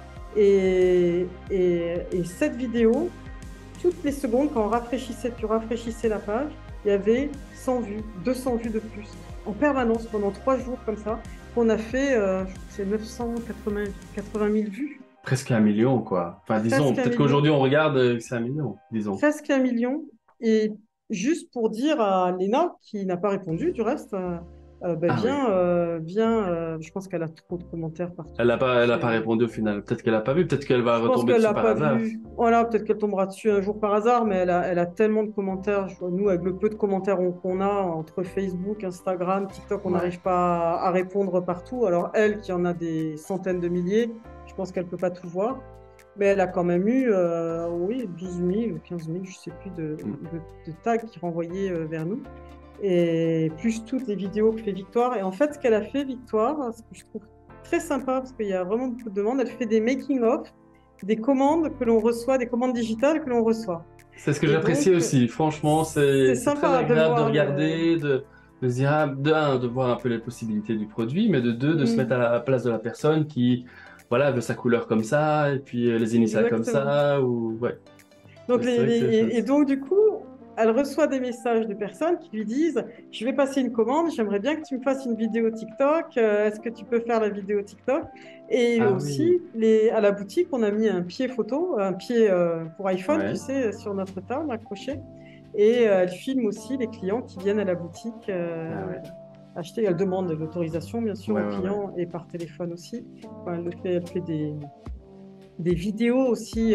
Et cette vidéo, toutes les secondes, quand on rafraîchissait, tu rafraîchissais la page, il y avait 100 vues, 200 vues de plus, en permanence, pendant 3 jours comme ça, qu'on a fait, je crois que c'est 980 000 vues, Presque 1 million, quoi. Enfin, disons, presque un peut-être million, qu'aujourd'hui on regarde que c'est 1 million, disons. presque 1 million. Et juste pour dire à Léna, qui n'a pas répondu du reste, ben Ah oui. viens, je pense qu'elle a trop de commentaires partout. Elle a pas répondu au final. Peut-être qu'elle a pas vu, peut-être qu'elle va Je pense retomber qu'elle dessus l'a par pas hasard. vu. Voilà, peut-être qu'elle tombera dessus un jour par hasard, mais elle a tellement de commentaires. Nous, avec le peu de commentaires qu'on a entre Facebook, Instagram, TikTok, on Ouais. n'arrive pas à répondre partout. Alors elle, qui en a des centaines de milliers, je pense qu'elle peut pas tout voir. Mais elle a quand même eu, oui, 12 000 ou 15 000, je sais plus, Mm. de tags qui renvoyaient vers nous. Et plus toutes les vidéos que fait Victoire. Et en fait, ce qu'elle a fait, Victoire, ce que je trouve très sympa, parce qu'il y a vraiment beaucoup de demandes, elle fait des making-of, des commandes que l'on reçoit, des commandes digitales que l'on reçoit. C'est ce que Et j'apprécie donc, aussi. Franchement, c'est c'est très sympa de agréable de voir regarder, de se dire, ah, de un, de voir un peu les possibilités du produit, mais de deux, de se mettre Mm, à la place de la personne qui, voilà, veut sa couleur comme ça, et puis les initiales comme exactement. ça, ou, ouais. Donc, C'est vrai que c'est et chouette. donc, du coup, elle reçoit des messages de personnes qui lui disent, je vais passer une commande, j'aimerais bien que tu me fasses une vidéo TikTok, est-ce que tu peux faire la vidéo TikTok? Et Ah oui, aussi, à la boutique, on a mis un pied photo, un pied pour iPhone, tu ouais. sais, sur notre table accroché. Et elle filme aussi les clients qui viennent à la boutique Ah ouais. acheter. Elle demande l'autorisation, bien sûr, Ouais, aux ouais, ouais. clients et par téléphone aussi. Enfin, elle fait des vidéos aussi,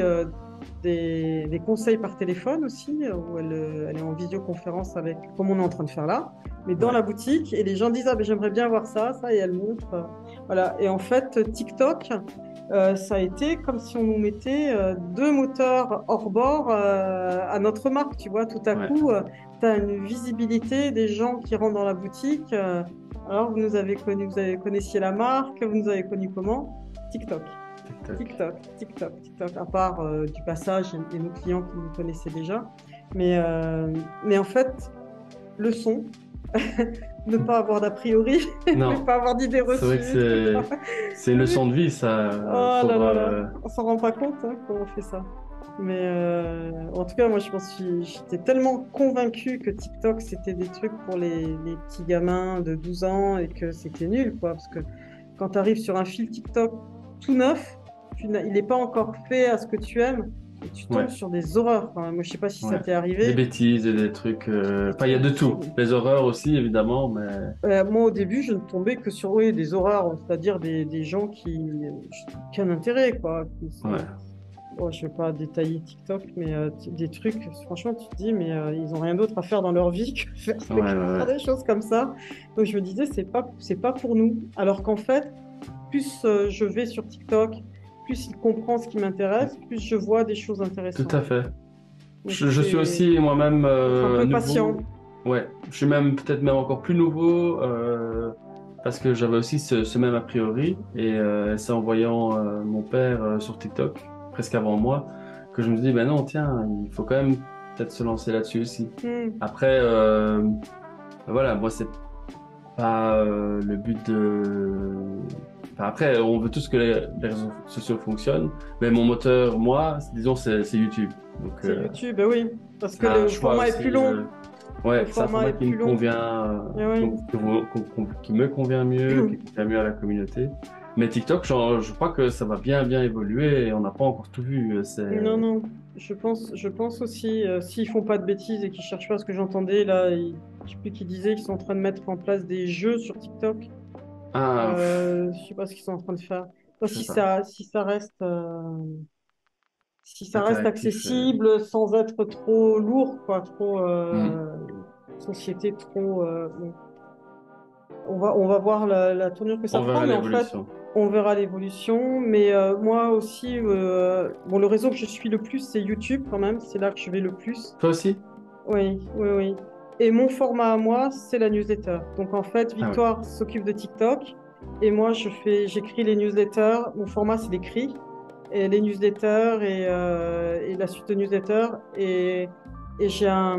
des conseils par téléphone aussi, où elle est en visioconférence avec, comme on est en train de faire là, mais dans Ouais. la boutique. Et les gens disent, ah, ben, j'aimerais bien voir ça, et elle montre. Voilà. Et en fait, TikTok, ça a été comme si on nous mettait deux moteurs hors bord à notre marque, tu vois. Tout à Ouais. coup, tu as une visibilité des gens qui rentrent dans la boutique. Alors, vous nous avez connus, vous avez connaissiez la marque, vous nous avez connus comment? TikTok. TikTok. TikTok, à part du passage et nos clients qui nous connaissaient déjà. Mais en fait, le son, ne pas avoir d'a priori, ne Non, pas avoir d'idées c'est vrai que reçues. c'est une leçon de vie, ça, Oh là pour, là là, on s'en rend pas compte hein, quand on fait ça. Mais en tout cas, moi, je pense que j'étais tellement convaincue que TikTok, c'était des trucs pour les petits gamins de 12 ans et que c'était nul, quoi. Parce que quand tu arrives sur un fil TikTok tout neuf, il n'est pas encore fait à ce que tu aimes et tu tombes ouais, sur des horreurs. Enfin, moi, je sais pas si ça ouais. t'est Des arrivé. bêtises et des trucs. Des Enfin, il y a de trucs. tout. Les horreurs aussi, évidemment, mais Moi, au début, je ne tombais que sur oui, des horreurs, c'est-à-dire des gens qui n'ont aucun intérêt, quoi. ouais, Bon, je ne vais pas détailler TikTok, mais des trucs, franchement, tu te dis, mais ils n'ont rien d'autre à faire dans leur vie que faire, ouais, ouais, faire ouais. des choses comme ça. Donc je me disais, c'est pas pour nous. Alors qu'en fait, plus je vais sur TikTok, plus il comprend ce qui m'intéresse, plus je vois des choses Tout intéressantes. à fait. Donc Je suis c'est aussi moi-même être un peu patient. nouveau. Ouais, je suis même peut-être même encore plus nouveau parce que j'avais aussi ce même a priori et c'est en voyant mon père sur TikTok presque avant moi que je me dis ben non tiens il faut quand même peut-être se lancer là-dessus aussi. Hmm. Après voilà moi c'est pas le but de. Enfin, après on veut tous que les réseaux sociaux fonctionnent mais mon moteur moi disons c'est YouTube donc C'est YouTube, ben oui, parce que c'est un le choix format est aussi. plus long. Ouais, Le c'est un format format est qui plus me long. convient, Et oui. qui me convient mieux, qui convient mieux à la communauté. Mais TikTok, je crois que ça va bien évoluer et on n'a pas encore tout vu. Non, non, je pense aussi, s'ils font pas de bêtises et qu'ils cherchent pas ce que j'entendais, là, je sais plus qui disait qu'ils sont en train de mettre en place des jeux sur TikTok. Ah, Je sais pas ce qu'ils sont en train de faire. Enfin, je sais pas. si ça reste Interactif. accessible sans être trop lourd, quoi, trop Hmm. société, trop. Bon. On va voir la tournure que ça On prend, verra mais en fait, l'évolution. on verra l'évolution. Mais moi aussi, bon, le réseau que je suis le plus, c'est YouTube quand même. C'est là que je vais le plus. Toi aussi? Oui, oui, oui. Et mon format à moi, c'est la newsletter. Donc en fait, Ah oui. Victoire s'occupe de TikTok et moi, j'écris les newsletters. Mon format, c'est l'écrit et les newsletters et la suite de newsletters. Et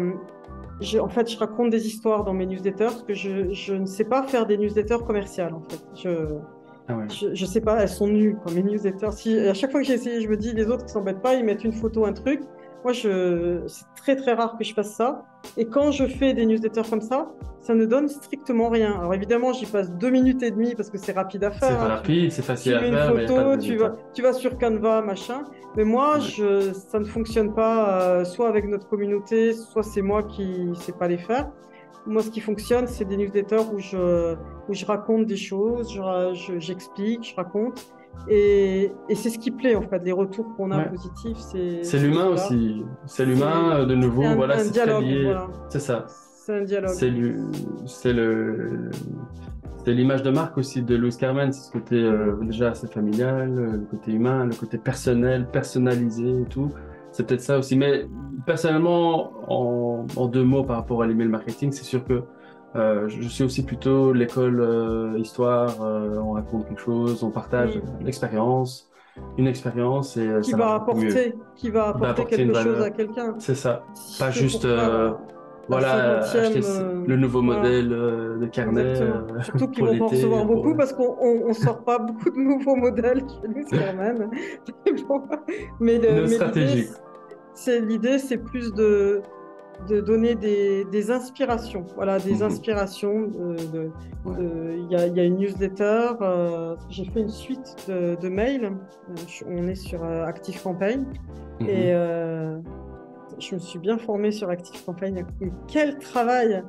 en fait, je raconte des histoires dans mes newsletters parce que je ne sais pas faire des newsletters commerciales en fait. Ah oui. Je sais pas, elles sont nulles, quoi, mes newsletters. Si, à chaque fois que j'ai essayé, je me dis, les autres ne s'embêtent pas, ils mettent une photo, un truc. Moi, c'est très très rare que je fasse ça. Et quand je fais des newsletters comme ça ne donne strictement rien. Alors évidemment, j'y passe 2 minutes et demie parce que c'est rapide à C'est faire, hein. rapide, c'est facile Tu à mets une faire, mais il n'y a pas de photo, résultat. tu vas sur Canva, machin. Mais moi, Ouais. ça ne fonctionne pas, soit avec notre communauté, soit c'est moi qui ne sais pas les faire. Moi, ce qui fonctionne, c'est des newsletters où je raconte des choses, j'explique, je raconte. Et c'est ce qui plaît, en fait. Les retours qu'on a Ouais. positifs, C'est c'est l'humain cela. aussi. C'est l'humain, de C'est nouveau, voilà, un c'est très dialogue, lié. voilà. C'est ça. C'est un dialogue. C'est lui, c'est le, c'est l'image de marque aussi de Louis Carmen. C'est ce côté déjà assez familial, le côté humain, le côté personnel, personnalisé et tout. C'est peut-être ça aussi. Mais personnellement, en 2 mots par rapport à l'email marketing, c'est sûr que je suis aussi plutôt l'école histoire. On raconte quelque chose, on partage Mm. l'expérience, une expérience et ça marche beaucoup mieux. Qui va Qui va apporter apporter une quelque chose à valeur. quelqu'un. C'est ça. Si Pas c'est juste, pour faire la voilà, acheter 50e, le nouveau voilà, modèle de carnet exactement. Surtout qu'ils pour vont pas en l'été. recevoir beaucoup parce qu'on sort pas beaucoup de nouveaux modèles chez nous, quand même. Mais bon. Une Mais stratégie. l'idée, c'est plus de donner des inspirations. Voilà, des Mhm. inspirations. Ouais. Il y a une newsletter. J'ai fait une suite de mails. On est sur ActiveCampaign. Et Mhm. je me suis bien formée sur ActiveCampaign. Mais quel travail!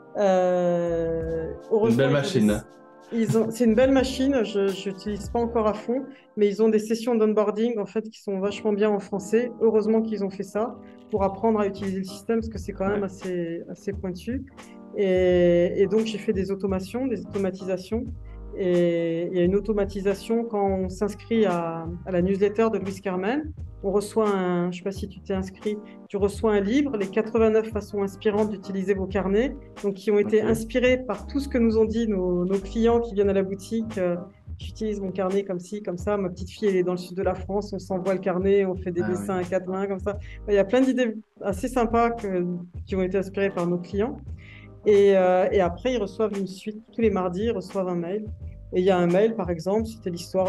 Une Heureusement, belle machine. c'est une belle machine. Je n'utilise pas encore à fond, mais ils ont des sessions d'onboarding en fait qui sont vachement bien en français. Heureusement qu'ils ont fait ça pour apprendre à utiliser le système parce que c'est quand même Ouais. assez pointu. Et donc j'ai fait des automations, des automatisations. Et il y a une automatisation quand on s'inscrit à la newsletter de Louis Carmen. On reçoit je ne sais pas si tu t'es inscrit, tu reçois un livre, les 89 façons inspirantes d'utiliser vos carnets, donc qui ont été Ok. inspirés par tout ce que nous ont dit nos clients qui viennent à la boutique. J'utilise mon carnet comme ci, comme ça. Ma petite fille, elle est dans le sud de la France, on s'envoie le carnet, on fait des Ah dessins oui. à 4 mains comme ça. Il y a plein d'idées assez sympas qui ont été inspirées par nos clients. Et après, ils reçoivent une suite. Tous les mardis, ils reçoivent un mail. Et il y a un mail, par exemple, c'était l'histoire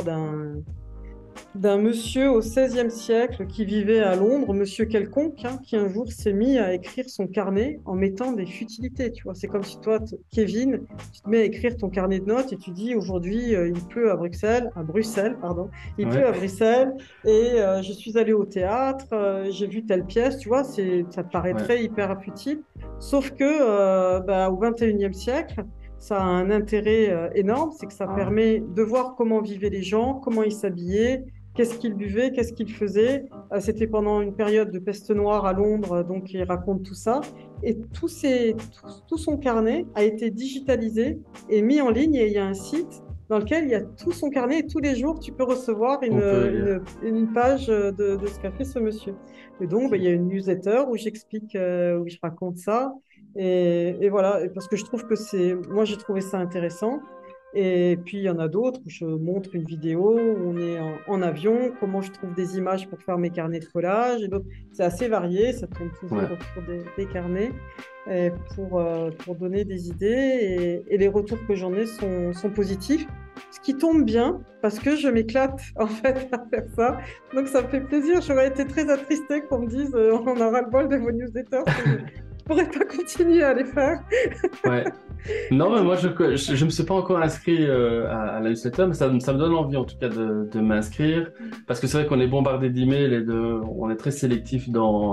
d'un monsieur au XVIe siècle qui vivait à Londres, monsieur quelconque, hein, qui un jour s'est mis à écrire son carnet en mettant des futilités. Tu vois, c'est comme si toi, Kevin, tu te mets à écrire ton carnet de notes et tu dis aujourd'hui il pleut à Bruxelles, pardon, il pleut Ouais. à Bruxelles et je suis allé au théâtre, j'ai vu telle pièce. Tu vois, ça te Ouais. paraîtrait hyper futile, sauf que au XXIe siècle. Ça a un intérêt énorme, c'est que ça Ah ouais. permet de voir comment vivaient les gens, comment ils s'habillaient, qu'est-ce qu'il buvait, qu'est-ce qu'il faisait. C'était pendant une période de peste noire à Londres, donc il raconte tout ça. Et tout son carnet a été digitalisé et mis en ligne. Et il y a un site dans lequel il y a tout son carnet. Et tous les jours, tu peux recevoir On peut lire. une page de ce qu'a fait ce monsieur. Et donc, il y a une newsletter où j'explique, où je raconte ça. Et voilà, parce que je trouve que moi, j'ai trouvé ça intéressant. Et puis, il y en a d'autres où je montre une vidéo où on est en avion, comment je trouve des images pour faire mes carnets de collage. Et d'autres, c'est assez varié, ça tourne toujours Ouais. autour des carnets pour donner des idées. Et les retours que j'en ai sont positifs. Ce qui tombe bien, parce que je m'éclate en fait à faire ça. Donc, ça me fait plaisir. J'aurais été très attristée qu'on me dise on a ras-le-bol de vos newsletters. pourrais pas continuer à les faire. Ouais. Non, mais moi, je me suis pas encore inscrit à la newsletter, mais ça me donne envie, en tout cas, de m'inscrire. Parce que c'est vrai qu'on est bombardé d'emails on est très sélectif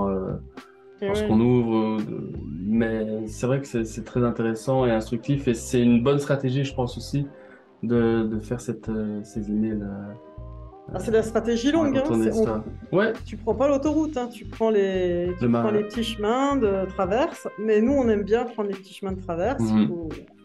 Et dans ce ouais. qu'on ouvre. Mais c'est vrai que c'est très intéressant et instructif. Et c'est une bonne stratégie, je pense aussi, de faire ces emails Ah, c'est de la stratégie en longue, hein. racontant des histoires. Ouais, Tu prends pas l'autoroute, hein. Tu le prends les marin. petits chemins de traverse. Mais nous, on aime bien prendre les petits chemins de traverse. Mhm.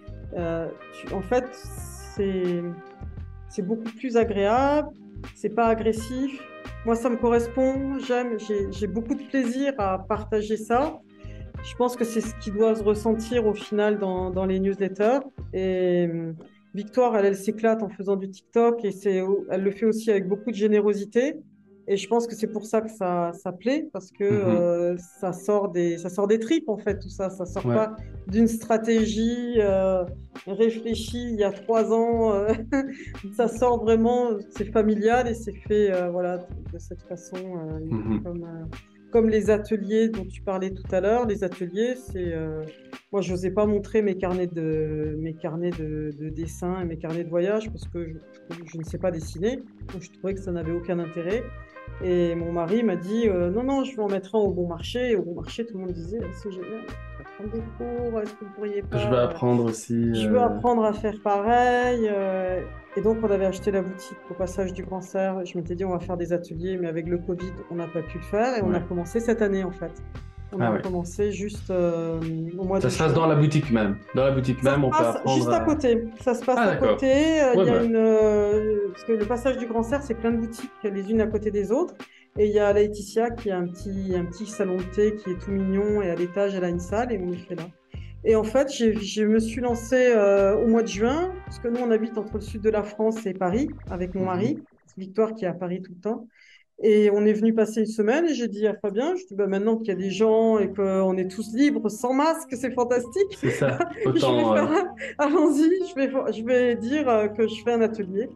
En fait, c'est c'est beaucoup plus agréable. C'est pas agressif. Moi, ça me correspond. J'ai beaucoup de plaisir à partager ça. Je pense que c'est ce qui doit se ressentir au final dans les newsletters. Et Victoire, elle s'éclate en faisant du TikTok et elle le fait aussi avec beaucoup de générosité. Et je pense que c'est pour ça que ça plaît, parce que Mhm. ça sort des tripes, en fait, tout ça. Ça sort Ouais. pas d'une stratégie réfléchie il y a 3 ans. Ça sort vraiment, c'est familial et c'est fait voilà, de cette façon, Mhm. comme, comme les ateliers dont tu parlais tout à l'heure. Les ateliers, moi, je n'osais pas montrer mes carnets de dessin et mes carnets de voyage parce que je ne sais pas dessiner. Donc, je trouvais que ça n'avait aucun intérêt. Et mon mari m'a dit non, non, je vais en mettre un au bon marché. Et au bon marché, tout le monde disait c'est génial, je vais prendre des cours, est-ce que vous pourriez Je vais pas. apprendre aussi. Je veux apprendre à faire pareil. Et donc, on avait acheté la boutique au passage du cancer. Je m'étais dit, on va faire des ateliers, mais avec le Covid, on n'a pas pu le faire. Et on a Ouais. commencé cette année, en fait. On Ah a ouais. commencé juste au mois Ça de se passe juin. dans la boutique même. Dans la boutique Ça se même, on peut passe apprendre juste à à... côté. Ça se passe Ah à d'accord. côté. Il Ouais, y a bah. parce que le passage du cancer, c'est plein de boutiques, les unes à côté des autres. Et il y a Laetitia qui a un petit salon de thé qui est tout mignon. Et à l'étage, elle a une salle et on y fait là. Et en fait, je me suis lancée au mois de juin, parce que nous, on habite entre le sud de la France et Paris, avec mon Mhm. mari, Victoire qui est à Paris tout le temps. Et on est venu passer une semaine et j'ai dit à Fabien, je dis, bah, maintenant qu'il y a des gens et qu'on est tous libres, sans masque, c'est fantastique. C'est ça. Je vais Autant... allons-y, je vais dire que je fais un atelier.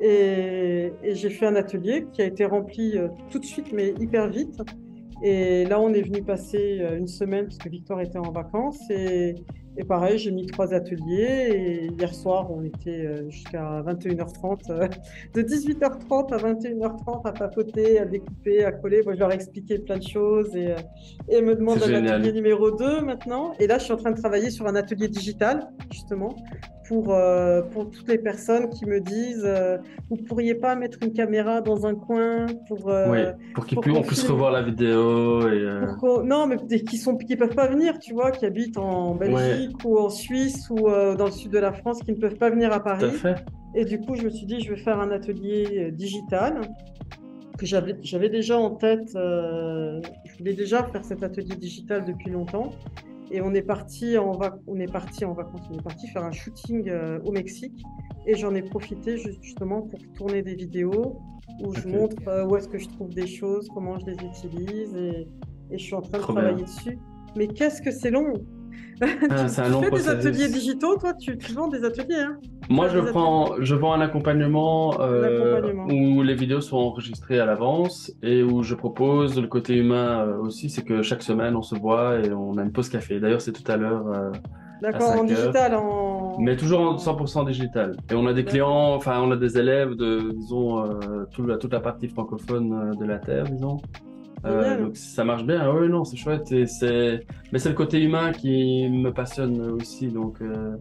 Et j'ai fait un atelier qui a été rempli tout de suite, mais hyper vite. Et là, on est venu passer une semaine parce que Victor était en vacances. Et pareil, j'ai mis 3 ateliers. Et hier soir, on était jusqu'à 21h30, de 18h30 à 21h30 à papoter, à découper, à coller. Moi, je leur ai expliqué plein de choses. Et elles me C'est demandent un atelier génial. numéro 2 maintenant. Et là, je suis en train de travailler sur un atelier digital, justement, pour toutes les personnes qui me disent vous ne pourriez pas mettre une caméra dans un coin Oui. pour On qu'on puisse filme revoir la vidéo et... non, mais qui peuvent pas venir, tu vois, qui habitent en Ouais, Belgique ou en Suisse ou dans le sud de la France, qui ne peuvent pas venir à tout à Paris. fait. Et du coup, je me suis dit, je vais faire un atelier digital que j'avais déjà en tête. Je voulais déjà faire cet atelier digital depuis longtemps. Et on est parti en vacances, on est parti faire un shooting au Mexique. Et j'en ai profité justement pour tourner des vidéos où je Ok. montre où est-ce que je trouve des choses, comment je les utilise. Et je suis en train de Trop travailler bien. dessus. Mais qu'est-ce que c'est long! Ah, c'est un Tu long fais des ateliers processus. digitaux, toi, tu vends des ateliers, hein? Tu Moi, passes des ateliers, je vends un accompagnement un accompagnement. où les vidéos sont enregistrées à l'avance et où je propose le côté humain aussi, c'est que chaque semaine on se voit et on a une pause café. D'ailleurs, c'est tout à l'heure à D'accord, en 5 heures, digital, mais toujours en 100% digital. Et on a des D'accord, clients, enfin, on a des élèves de, disons, toute la partie francophone de la Terre, disons. génial. Donc ça marche bien. Ah oui, non, c'est chouette. Mais c'est le côté humain qui me passionne aussi. Donc,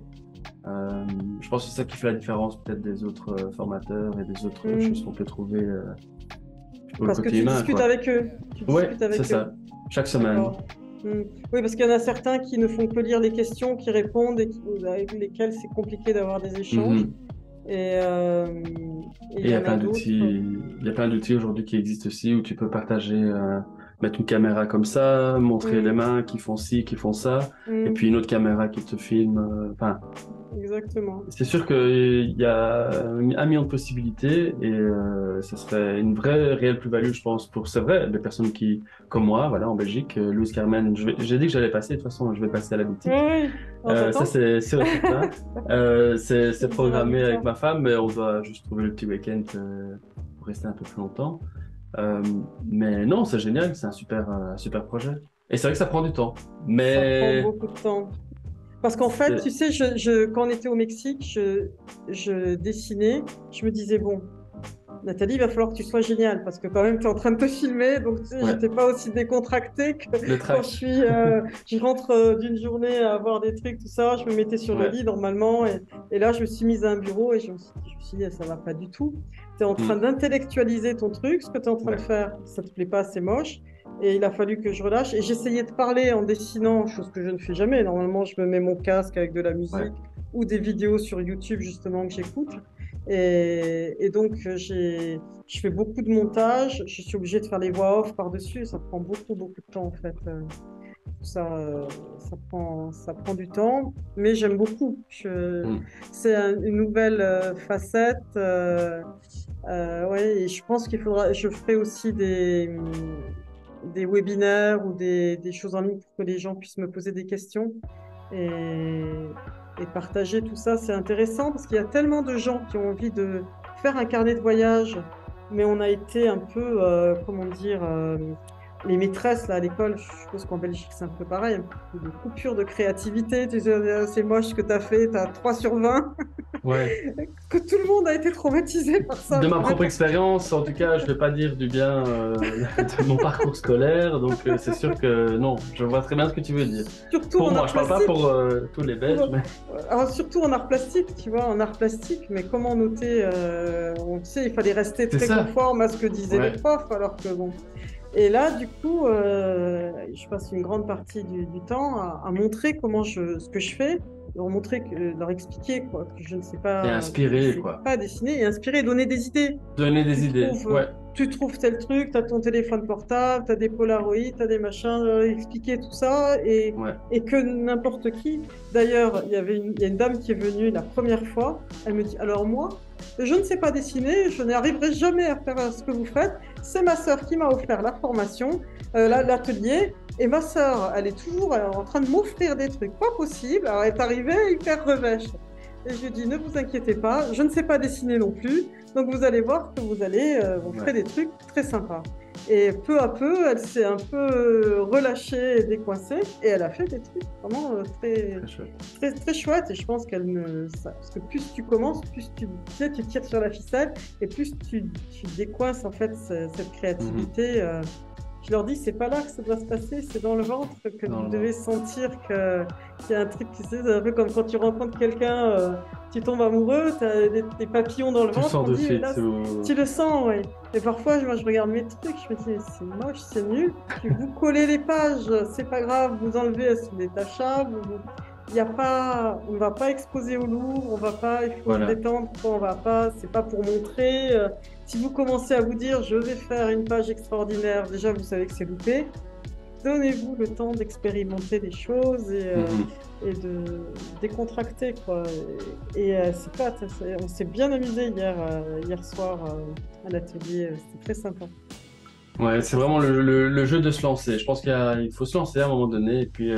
je pense que c'est ça qui fait la différence peut-être des autres formateurs et des autres choses Hmm. qu'on peut trouver pour le Parce que côté tu humain, discutes quoi. avec eux. Tu Ouais, discutes c'est avec eux. ça. Chaque semaine. D'accord. Hmm. Oui, parce qu'il y en a certains qui ne font que lire les questions, qui répondent et avec lesquels c'est compliqué d'avoir des échanges. Mhm. Et euh, et il Et il y y a en a plein d'autres. d'outils, il y a plein d'outils aujourd'hui qui existent aussi où tu peux partager, mettre une caméra comme ça, montrer les Hmm, mains qui font ci, qui font ça, et puis hmm, une autre caméra qui te filme. Enfin, exactement. c'est sûr qu'il y a un million de possibilités et ce serait une vraie, réelle plus-value, je pense, pour, c'est vrai, des personnes qui, comme moi, voilà, en Belgique, Louise Carmen, j'ai dit que j'allais passer, de toute façon, je vais passer à la Oui, boutique. oui, on Ça, t'attend. c'est sûr et certain. C'est On dira programmé avec Victoire. ma femme, mais on doit juste trouver le petit week-end pour rester un peu plus longtemps. Euh, mais non, c'est génial, c'est un super projet. Et c'est vrai que ça prend du temps. Ça prend Mais beaucoup de temps. Parce qu'en fait, tu sais, quand on était au Mexique, je dessinais, je me disais, bon, Nathalie, il va falloir que tu sois géniale parce que quand même, tu es en train de te filmer. Donc, tu sais, ouais, j'étais pas aussi décontractée que le quand track. je rentre d'une journée à voir des trucs, tout ça. Je me mettais sur le Ouais. lit normalement. Et là, je me suis mise à un bureau et je me suis dit, ça va pas du tout. Tu es en train Mm. d'intellectualiser ton truc, ce que tu es en train de Ouais. faire, ça te plaît pas, c'est moche. Et il a fallu que je relâche. Et j'essayais de parler en dessinant, chose que je ne fais jamais. Normalement, je me mets mon casque avec de la Ouais. musique ou des vidéos sur YouTube, justement, que j'écoute. Et donc, je fais beaucoup de montage. Je suis obligée de faire les voix off par-dessus. Ça prend beaucoup, beaucoup de temps, en fait. Tout ça, ça prend du temps. Mais j'aime beaucoup. Mm. C'est une nouvelle facette. Ouais, et je pense je ferai aussi des webinaires ou des choses en ligne pour que les gens puissent me poser des questions et, et partager tout ça. C'est intéressant parce qu'il y a tellement de gens qui ont envie de faire un carnet de voyage, mais on a été un peu, comment dire, les maîtresses là, à l'école. Je suppose qu'en Belgique, c'est un peu pareil, un peu de coupure de créativité. Tu sais, c'est moche ce que tu as fait, tu as 3 sur 20, Ouais. que tout le monde a été traumatisé par ça. De ma propre expérience, en tout cas, je vais pas dire du bien de mon parcours scolaire, donc c'est sûr que non, je vois très bien ce que tu veux dire. Surtout Pour en moi, art je parle pas plastique. pour tous les Belges, mais Alors, surtout en art plastique, tu vois, en art plastique, mais comment noter on sait, il fallait rester c'est très ça. conforme à ce que disaient les Ouais. profs, alors que bon. Et là, du coup, je passe une grande partie du temps à montrer ce que je fais, leur montrer, leur expliquer quoi, que Et je ne inspiré, sais quoi. pas dessiner et inspirer, donner des idées. Donner Tu des idées. trouves, Ouais. tu trouves tel truc, tu as ton téléphone portable, tu as des Polaroids, tu as des machins, expliquer tout ça Ouais. et que n'importe qui. D'ailleurs, il y a une dame qui est venue la première fois, elle me dit, alors moi, je ne sais pas dessiner, je n'arriverai jamais à faire ce que vous faites. C'est ma sœur qui m'a offert la formation, l'atelier, et ma sœur, elle est toujours en train de m'offrir des trucs pas possibles. Alors, elle est arrivée hyper revêche. Et je lui ai dit, ne vous inquiétez pas, je ne sais pas dessiner non plus, donc vous allez voir que vous ferez des trucs très sympas. Et peu à peu, elle s'est un peu relâchée et décoincée, et elle a fait des trucs vraiment Très chouette. très chouettes. Et je pense parce que plus tu commences, plus tu sais, tu tires sur la ficelle, et plus tu décoinces en fait cette créativité. Je leur dis, c'est pas là que ça doit se passer, c'est dans le ventre que Dans vous le devez sentir qu'il y a un truc, tu sais, c'est un peu comme quand tu rencontres quelqu'un, tu tombes amoureux, tu as des papillons dans le Tu le ventre, sens on de dit, mais suite. là, tu le sens, ouais. Et parfois, moi, je regarde mes trucs, je me dis, mais c'est moche, c'est nul. Puis vous collez les pages, c'est pas grave, vous enlevez, elles sont détachables. Il y a pas, on ne va pas exposer au Louvre, on va pas, il faut se Voilà. détendre, on va pas, c'est pas pour montrer. Si vous commencez à vous dire, je vais faire une page extraordinaire, déjà, vous savez que c'est loupé. Donnez-vous le temps d'expérimenter des choses Mhm. et de décontracter, quoi. C'est pas, on s'est bien amusé hier soir à l'atelier, c'était très sympa. Ouais, Très, c'est très vraiment sympa. le jeu de se lancer. Je pense il faut se lancer à un moment donné et puis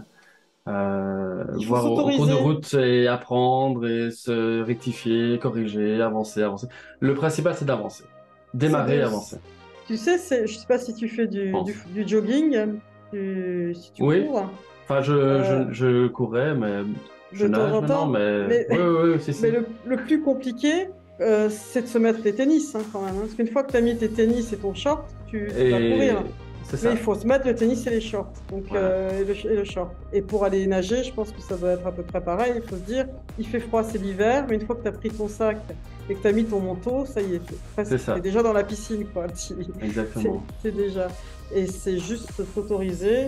Il faut voir en cours de s'autoriser. route et apprendre et se rectifier, corriger, avancer, avancer. Le principal, c'est d'avancer. C'est Démarrer et de, avancer, Tu sais, je sais pas si tu fais je pense. du jogging, si tu Oui, cours enfin, euh, je courais, mais je de temps nage en maintenant, temps, mais oui, oui, oui, si, mais si. le plus compliqué, c'est de se mettre les tennis, hein, quand même. Hein. Parce qu'une fois que tu as mis tes tennis et ton short, tu vas courir. Et c'est Mais il ça. faut se mettre le tennis et les shorts. Donc, Voilà, et le short. Et pour aller nager, je pense que ça doit être à peu près pareil. Il faut se dire, il fait froid, c'est l'hiver, mais une fois que tu as pris ton sac et que tu as mis ton manteau, ça y est, c'est t'es ça, déjà dans la piscine, quoi. exactement. C'est déjà. Et c'est juste s'autoriser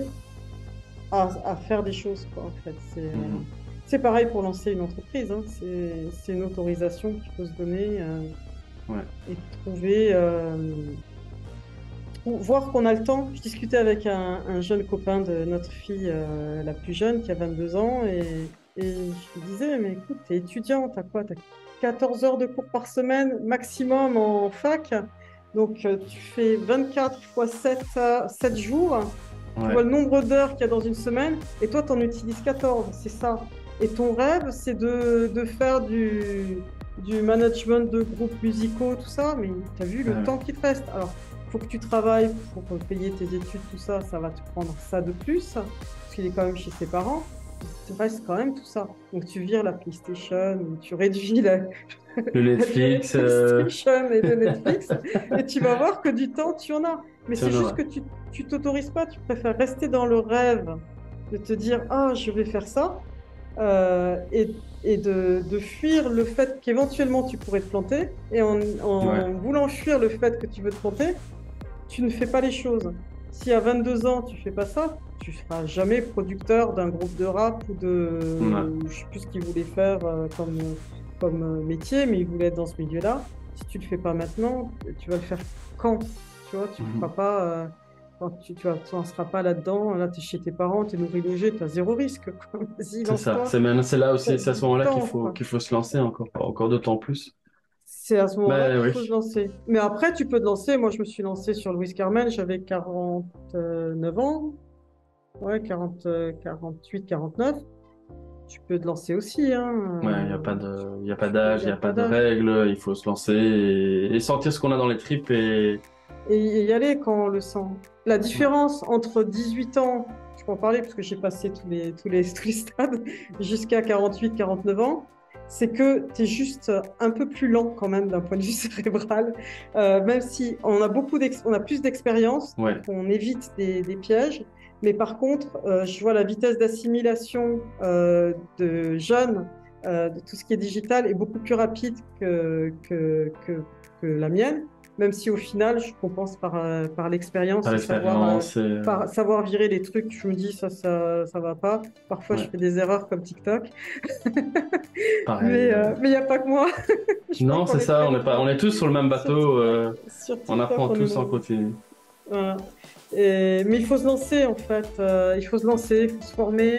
à faire des choses, quoi, en fait. Mhm. C'est pareil pour lancer une entreprise, hein. C'est une autorisation qu'il faut se donner Ouais, et trouver. Voir qu'on a le temps. Je discutais avec un jeune copain de notre fille, la plus jeune, qui a 22 ans, et je lui disais, mais écoute, t'es étudiante, t'as quoi? T'as 14 heures de cours par semaine maximum en fac. Donc, tu fais 24 fois 7 jours. Tu ouais, vois le nombre d'heures qu'il y a dans une semaine, et toi, tu en utilises 14, c'est ça. Et ton rêve, c'est de faire du management de groupes musicaux, tout ça, mais tu as vu le ouais. temps qui te reste. Alors, faut que tu travailles pour payer tes études, tout ça, ça va te prendre ça de plus, parce qu'il est quand même chez ses parents. Il te reste quand même tout ça. Donc tu vires la PlayStation, tu réduis Le Netflix. la PlayStation et le Netflix, et tu vas voir que du temps, tu en as. Mais c'est juste que tu t'autorises pas, tu préfères rester dans le rêve de te dire, ah, je vais faire ça, et de fuir le fait qu'éventuellement tu pourrais te planter, et en voulant fuir le fait que tu veux te planter, tu ne fais pas les choses. Si à 22 ans, tu fais pas ça, tu seras jamais producteur d'un groupe de rap ou de... Je sais plus ce qu'il voulait faire comme métier, mais il voulait être dans ce milieu-là. Si tu le fais pas maintenant, tu vas le faire quand? Tu vois, tu ne feras pas... quand tu n'en seras pas là-dedans, là, tu es chez tes parents, tu es nourri logé, tu as zéro risque. Vas-y, C'est ça, lance-toi. c'est là aussi, c'est à ce moment-là Temps, qu'il faut se lancer encore d'autant plus. C'est à ce moment-là qu'il faut Oui. se lancer. Mais après, tu peux te lancer. Moi, je me suis lancé sur Lewis Carmen, j'avais 49 ans. Ouais, 40, 48, 49. Tu peux te lancer aussi, hein. Ouais, il y a pas d'âge, il y a pas de règles, il faut se lancer et sentir ce qu'on a dans les tripes Et y aller quand on le sent. La différence entre 18 ans, je peux en parler parce que j'ai passé tous les stades, jusqu'à 48, 49 ans, c'est que tu es juste un peu plus lent quand même d'un point de vue cérébral, même si on a plus d'expérience, donc on évite des pièges. Mais par contre, je vois la vitesse d'assimilation de jeunes, de tout ce qui est digital, est beaucoup plus rapide que la mienne. Même si au final, je compense par l'expérience, savoir virer les trucs, je me dis ça va pas. Parfois, je fais des erreurs comme TikTok. Mais il n'y a pas que moi. Non, c'est ça, on est tous sur le même bateau. On apprend tous en continu. Voilà. Mais il faut se lancer en fait. Il faut se lancer, il faut se former.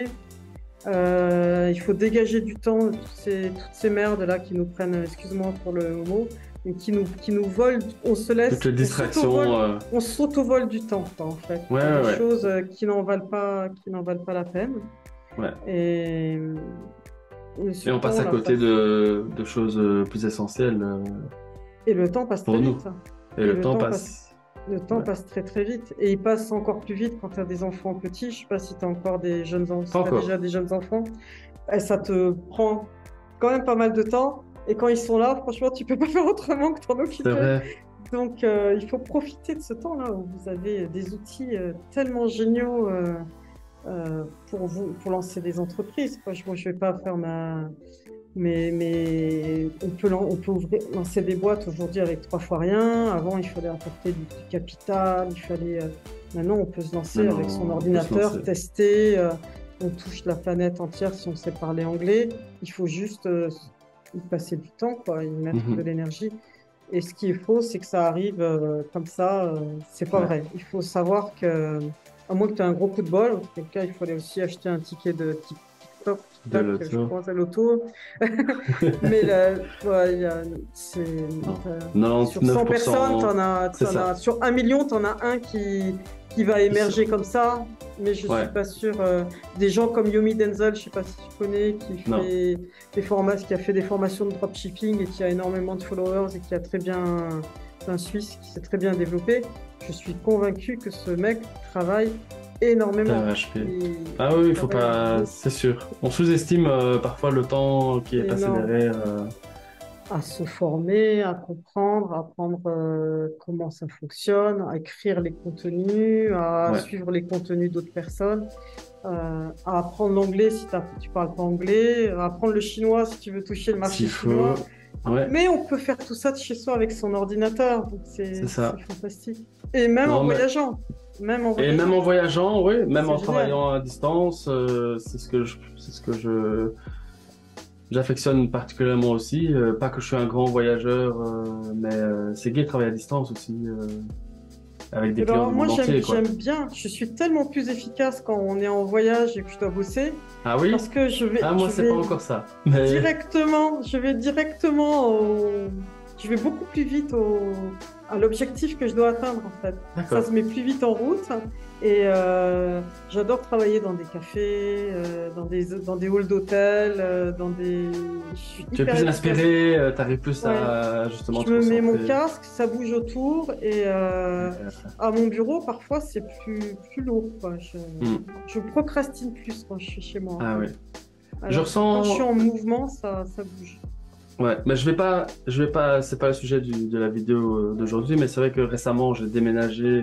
Il faut dégager du temps de toutes ces merdes là qui nous prennent, excuse-moi pour le mot, qui nous volent, on se laisse, toutes les distractions, on s'auto-vole du temps, quoi, en fait. Des choses qui n'en valent pas la peine. Ouais. Et on passe à côté de choses plus essentielles. Et le temps passe très vite. Et le temps passe. Le temps passe très très vite. Et il passe encore plus vite quand tu as des enfants petits. Je sais pas si tu as encore des jeunes enfants, si tu as déjà des jeunes enfants. Et ça te prend quand même pas mal de temps. Et quand ils sont là, franchement, tu peux pas faire autrement que t'en occuper. C'est vrai. Donc, il faut profiter de ce temps-là où vous avez des outils tellement géniaux pour lancer des entreprises. Franchement, je vais pas faire mais on peut lancer des boîtes aujourd'hui avec 3 fois rien. Avant, il fallait apporter du capital. Maintenant, on peut se lancer avec son ordinateur, tester. On touche la planète entière si on sait parler anglais. Il faut juste y passer du temps, quoi, y mettre de l'énergie. Et ce qu'il faut, c'est que ça arrive comme ça. C'est pas vrai. Il faut savoir que, à moins que tu aies un gros coup de bol, en tout cas, il faut aller aussi acheter un ticket de TikTok, je pense à l'auto. Mais sur 100 personnes, sur 1 million, tu en as un qui va émerger comme ça. Mais je suis pas sûre. Des gens comme Yomi Denzel, je sais pas si tu connais, qui a fait des formations de dropshipping et qui a énormément de followers et qui a très bien, c'est un Suisse qui s'est très bien développé. Je suis convaincue que ce mec travaille énormément. Ah oui, il faut pas, c'est sûr. On sous-estime parfois le temps qui est passé derrière. À se former, à comprendre, à apprendre comment ça fonctionne, à écrire les contenus, à suivre les contenus d'autres personnes, à apprendre l'anglais si tu parles pas anglais, à apprendre le chinois si tu veux toucher le marché chinois. Mais on peut faire tout ça de chez soi avec son ordinateur, donc c'est fantastique. Et même en voyageant. Même en voyageant, oui, même en travaillant à distance, c'est ce que j'affectionne particulièrement aussi. Pas que je suis un grand voyageur, mais c'est gai de travailler à distance aussi, avec des clients du monde entier. Moi, j'aime bien. Je suis tellement plus efficace quand on est en voyage et que je dois bosser. Ah oui? Parce que moi, c'est pas encore ça. Mais... je vais beaucoup plus vite à l'objectif que je dois atteindre, en fait. Ça se met plus vite en route. Et j'adore travailler dans des cafés, dans des halls d'hôtel, Je suis Tu es hyper plus efficace. inspiré, tu arrives plus Ouais. à justement Je te me mets mon concentrer. casque, ça bouge autour et à mon bureau, parfois, c'est plus lourd, quoi. Hmm. Je procrastine plus quand je suis chez moi, en Ah fait. oui. Je Alors que quand je suis ressens. en mouvement, ça bouge. Ouais, mais c'est pas le sujet de la vidéo d'aujourd'hui, mais c'est vrai que récemment, j'ai déménagé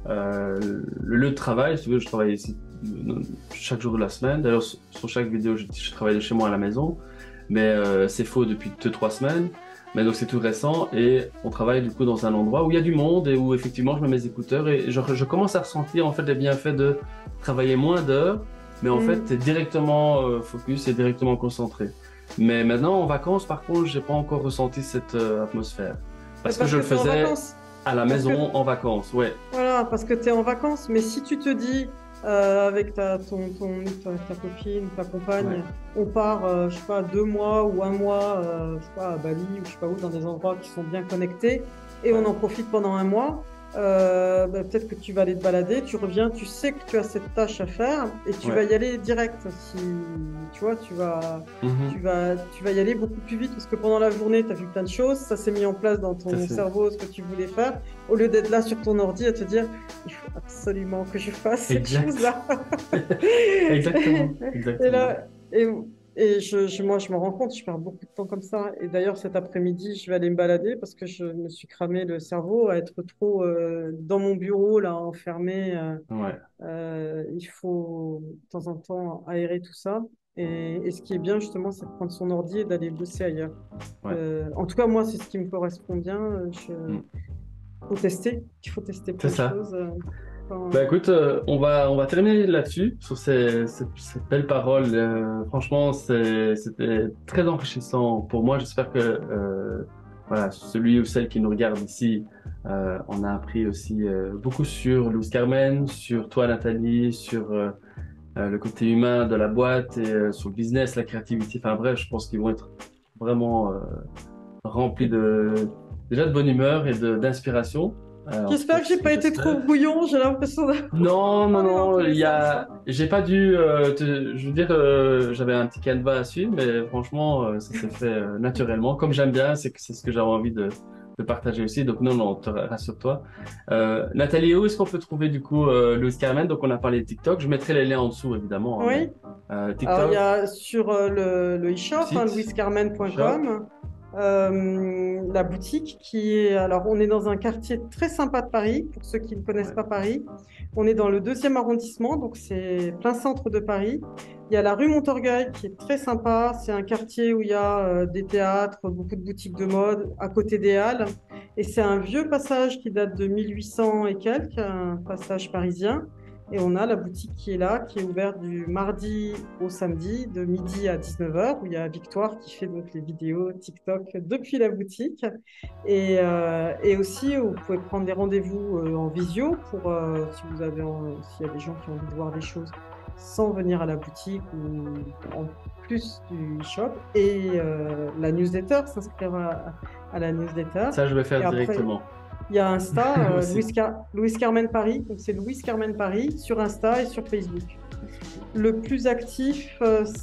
le lieu de travail. Si tu veux, je travaille ici chaque jour de la semaine. D'ailleurs, sur chaque vidéo, je travaille de chez moi à la maison, mais c'est faux depuis 2-3 semaines. Mais donc, c'est tout récent et on travaille du coup dans un endroit où il y a du monde et où effectivement, je mets mes écouteurs et je commence à ressentir en fait les bienfaits de travailler moins d'heures, mais en fait, Mm. tu es directement focus et directement concentré. Mais maintenant, en vacances, par contre, j'ai pas encore ressenti cette atmosphère. Mais Parce que parce je que le tu es en faisais vacances. à la Parce que, maison, en vacances, ouais. voilà, parce que tu es en vacances. Mais si tu te dis, avec ta copine, ta Ouais. compagne, on part, je sais pas, 2 mois ou un mois, je sais pas, à Bali ou je sais pas où, dans des endroits qui sont bien connectés, et on Ouais. en profite pendant un mois, bah, peut-être que tu vas aller te balader, tu reviens, tu sais que tu as cette tâche à faire, et tu vas Ouais. y aller direct. Si, tu vois, Mhm. tu vas y aller beaucoup plus vite parce que pendant la journée, tu as vu plein de choses, ça s'est mis en place dans Tout à ton fait. cerveau, ce que tu voulais faire, au lieu d'être là sur ton ordi à te dire, il faut absolument que je fasse cette Exact. chose-là. Exactement. Et Exactement. là, moi, je me rends compte, je perds beaucoup de temps comme ça. Et d'ailleurs, cet après-midi, je vais aller me balader parce que je me suis cramé le cerveau à être trop dans mon bureau, là, enfermé. Ouais. Il faut de temps en temps aérer tout ça. Et ce qui est bien, justement, c'est de prendre son ordi et d'aller bosser ailleurs. Ouais. En tout cas, moi, c'est ce qui me correspond bien. Mm. Il faut tester C'est plein de ça. choses. Bah écoute, on va terminer là-dessus, sur ces belles paroles. Franchement, c'était très enrichissant pour moi. J'espère que voilà, celui ou celle qui nous regarde ici, on a appris aussi beaucoup sur Louis Carmen, sur toi Nathalie, sur le côté humain de la boîte et sur le business, la créativité. Enfin bref, je pense qu'ils vont être vraiment remplis déjà de bonne humeur et d'inspiration. En tout cas, J'espère que c'est j'ai ce que pas été trop j'espère. brouillon. J'ai l'impression d'avoir Non, non, parlé dans tous non, les sens, hein. j'ai pas dû, je veux dire, j'avais un petit canevas à suivre, mais franchement, ça s'est fait naturellement. Comme j'aime bien, c'est que c'est ce que j'avais envie de partager aussi. Donc non, non, rassure-toi. Nathalie, où est-ce qu'on peut trouver du coup Louis Carmen? Donc on a parlé de TikTok. Je mettrai les liens en dessous évidemment, hein, mais Oui. Alors, il y TikTok, a sur le e-shop, hein, site, shop, louiscarmen.com, la boutique qui est. Alors, on est dans un quartier très sympa de Paris, pour ceux qui ne connaissent ouais, pas Paris. On est dans le 2e arrondissement, donc c'est plein centre de Paris. Il y a la rue Montorgueil qui est très sympa. C'est un quartier où il y a des théâtres, beaucoup de boutiques de mode, à côté des Halles. Et c'est un vieux passage qui date de 1800 et quelques, un passage parisien. Et on a la boutique qui est là, qui est ouverte du mardi au samedi, de midi à 19h, où il y a Victoire qui fait donc les vidéos TikTok depuis la boutique. Et aussi, vous pouvez prendre des rendez-vous en visio pour si s'il y a des gens qui ont envie de voir des choses sans venir à la boutique ou en plus du shop. Et la newsletter, s'inscrire à la newsletter. ça je vais Et faire après, directement il y a Insta, aussi. Louis Carmen Paris, donc c'est Louis Carmen Paris sur Insta et sur Facebook. Le plus actif,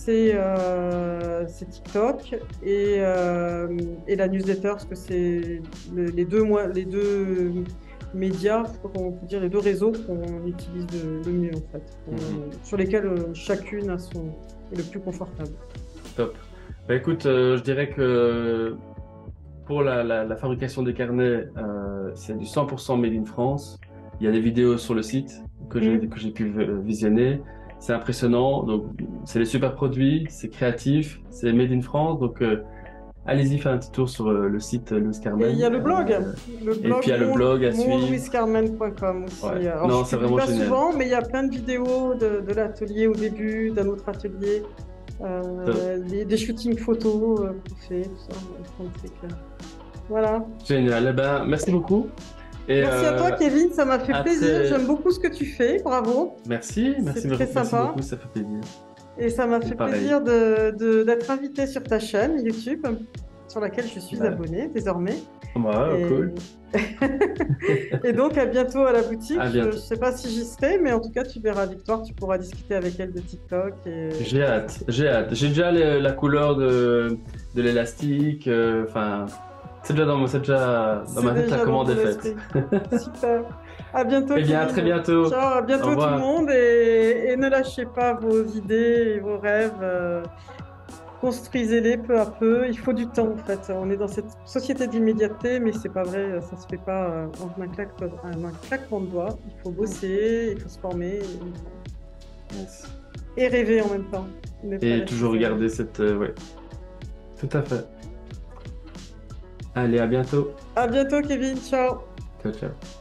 c'est TikTok et la newsletter, parce que c'est les deux médias, je crois qu'on peut dire les deux réseaux qu'on utilise le mieux en fait, sur lesquels chacune est le plus confortable. Top. Bah écoute, je dirais que pour la fabrication des carnets, c'est du 100% made in France. Il y a des vidéos sur le site que j'ai pu visionner. C'est impressionnant. Donc, c'est des super produits, c'est créatif, c'est made in France. Donc, allez-y faire un petit tour sur le site Louis Et il y a Carmen. le Et blog puis, il y a le blog à suivre. monlouiscarmen.com aussi. Ouais. Alors, Non, je c'est publie vraiment pas génial. souvent, mais il y a plein de vidéos de l'atelier au début, d'un autre atelier, Top. des shootings photos qu'on fait, tout ça. Plein de trucs, Voilà. Génial. Eh ben, merci beaucoup. Et Merci à toi, Kevin, ça m'a fait à plaisir. très... J'aime beaucoup ce que tu fais, bravo. Merci, C'est très merci sympa. beaucoup, ça fait plaisir. Et ça m'a fait Pareil. plaisir d'être invité sur ta chaîne YouTube. sur laquelle je suis Ouais. abonnée désormais. Ouais, Et- cool. Et donc, à bientôt à la boutique. À Je bientôt. ne sais pas si j'y serai, mais en tout cas, tu verras Victoire, tu pourras discuter avec elle de TikTok. J'ai hâte, j'ai hâte. J'ai déjà la couleur de l'élastique. Enfin, c'est déjà dans C'est ma tête, déjà la dans commande ton est faite. esprit. Super. À bientôt, Eh bien, à Kevin. très bientôt. Ciao, à Au bientôt tout le revoir. monde et ne lâchez pas vos idées et vos rêves. Construisez-les peu à peu. Il faut du temps en fait. On est dans cette société d'immédiateté, mais c'est pas vrai. Ça se fait pas en un claquement de doigts. Il faut bosser, il faut se former Yes. et rêver en même temps. Ne pas Et lâcher toujours ça. regarder cette... ouais, tout à fait. Allez, à bientôt. À bientôt, Kevin. Ciao. Ciao, ciao.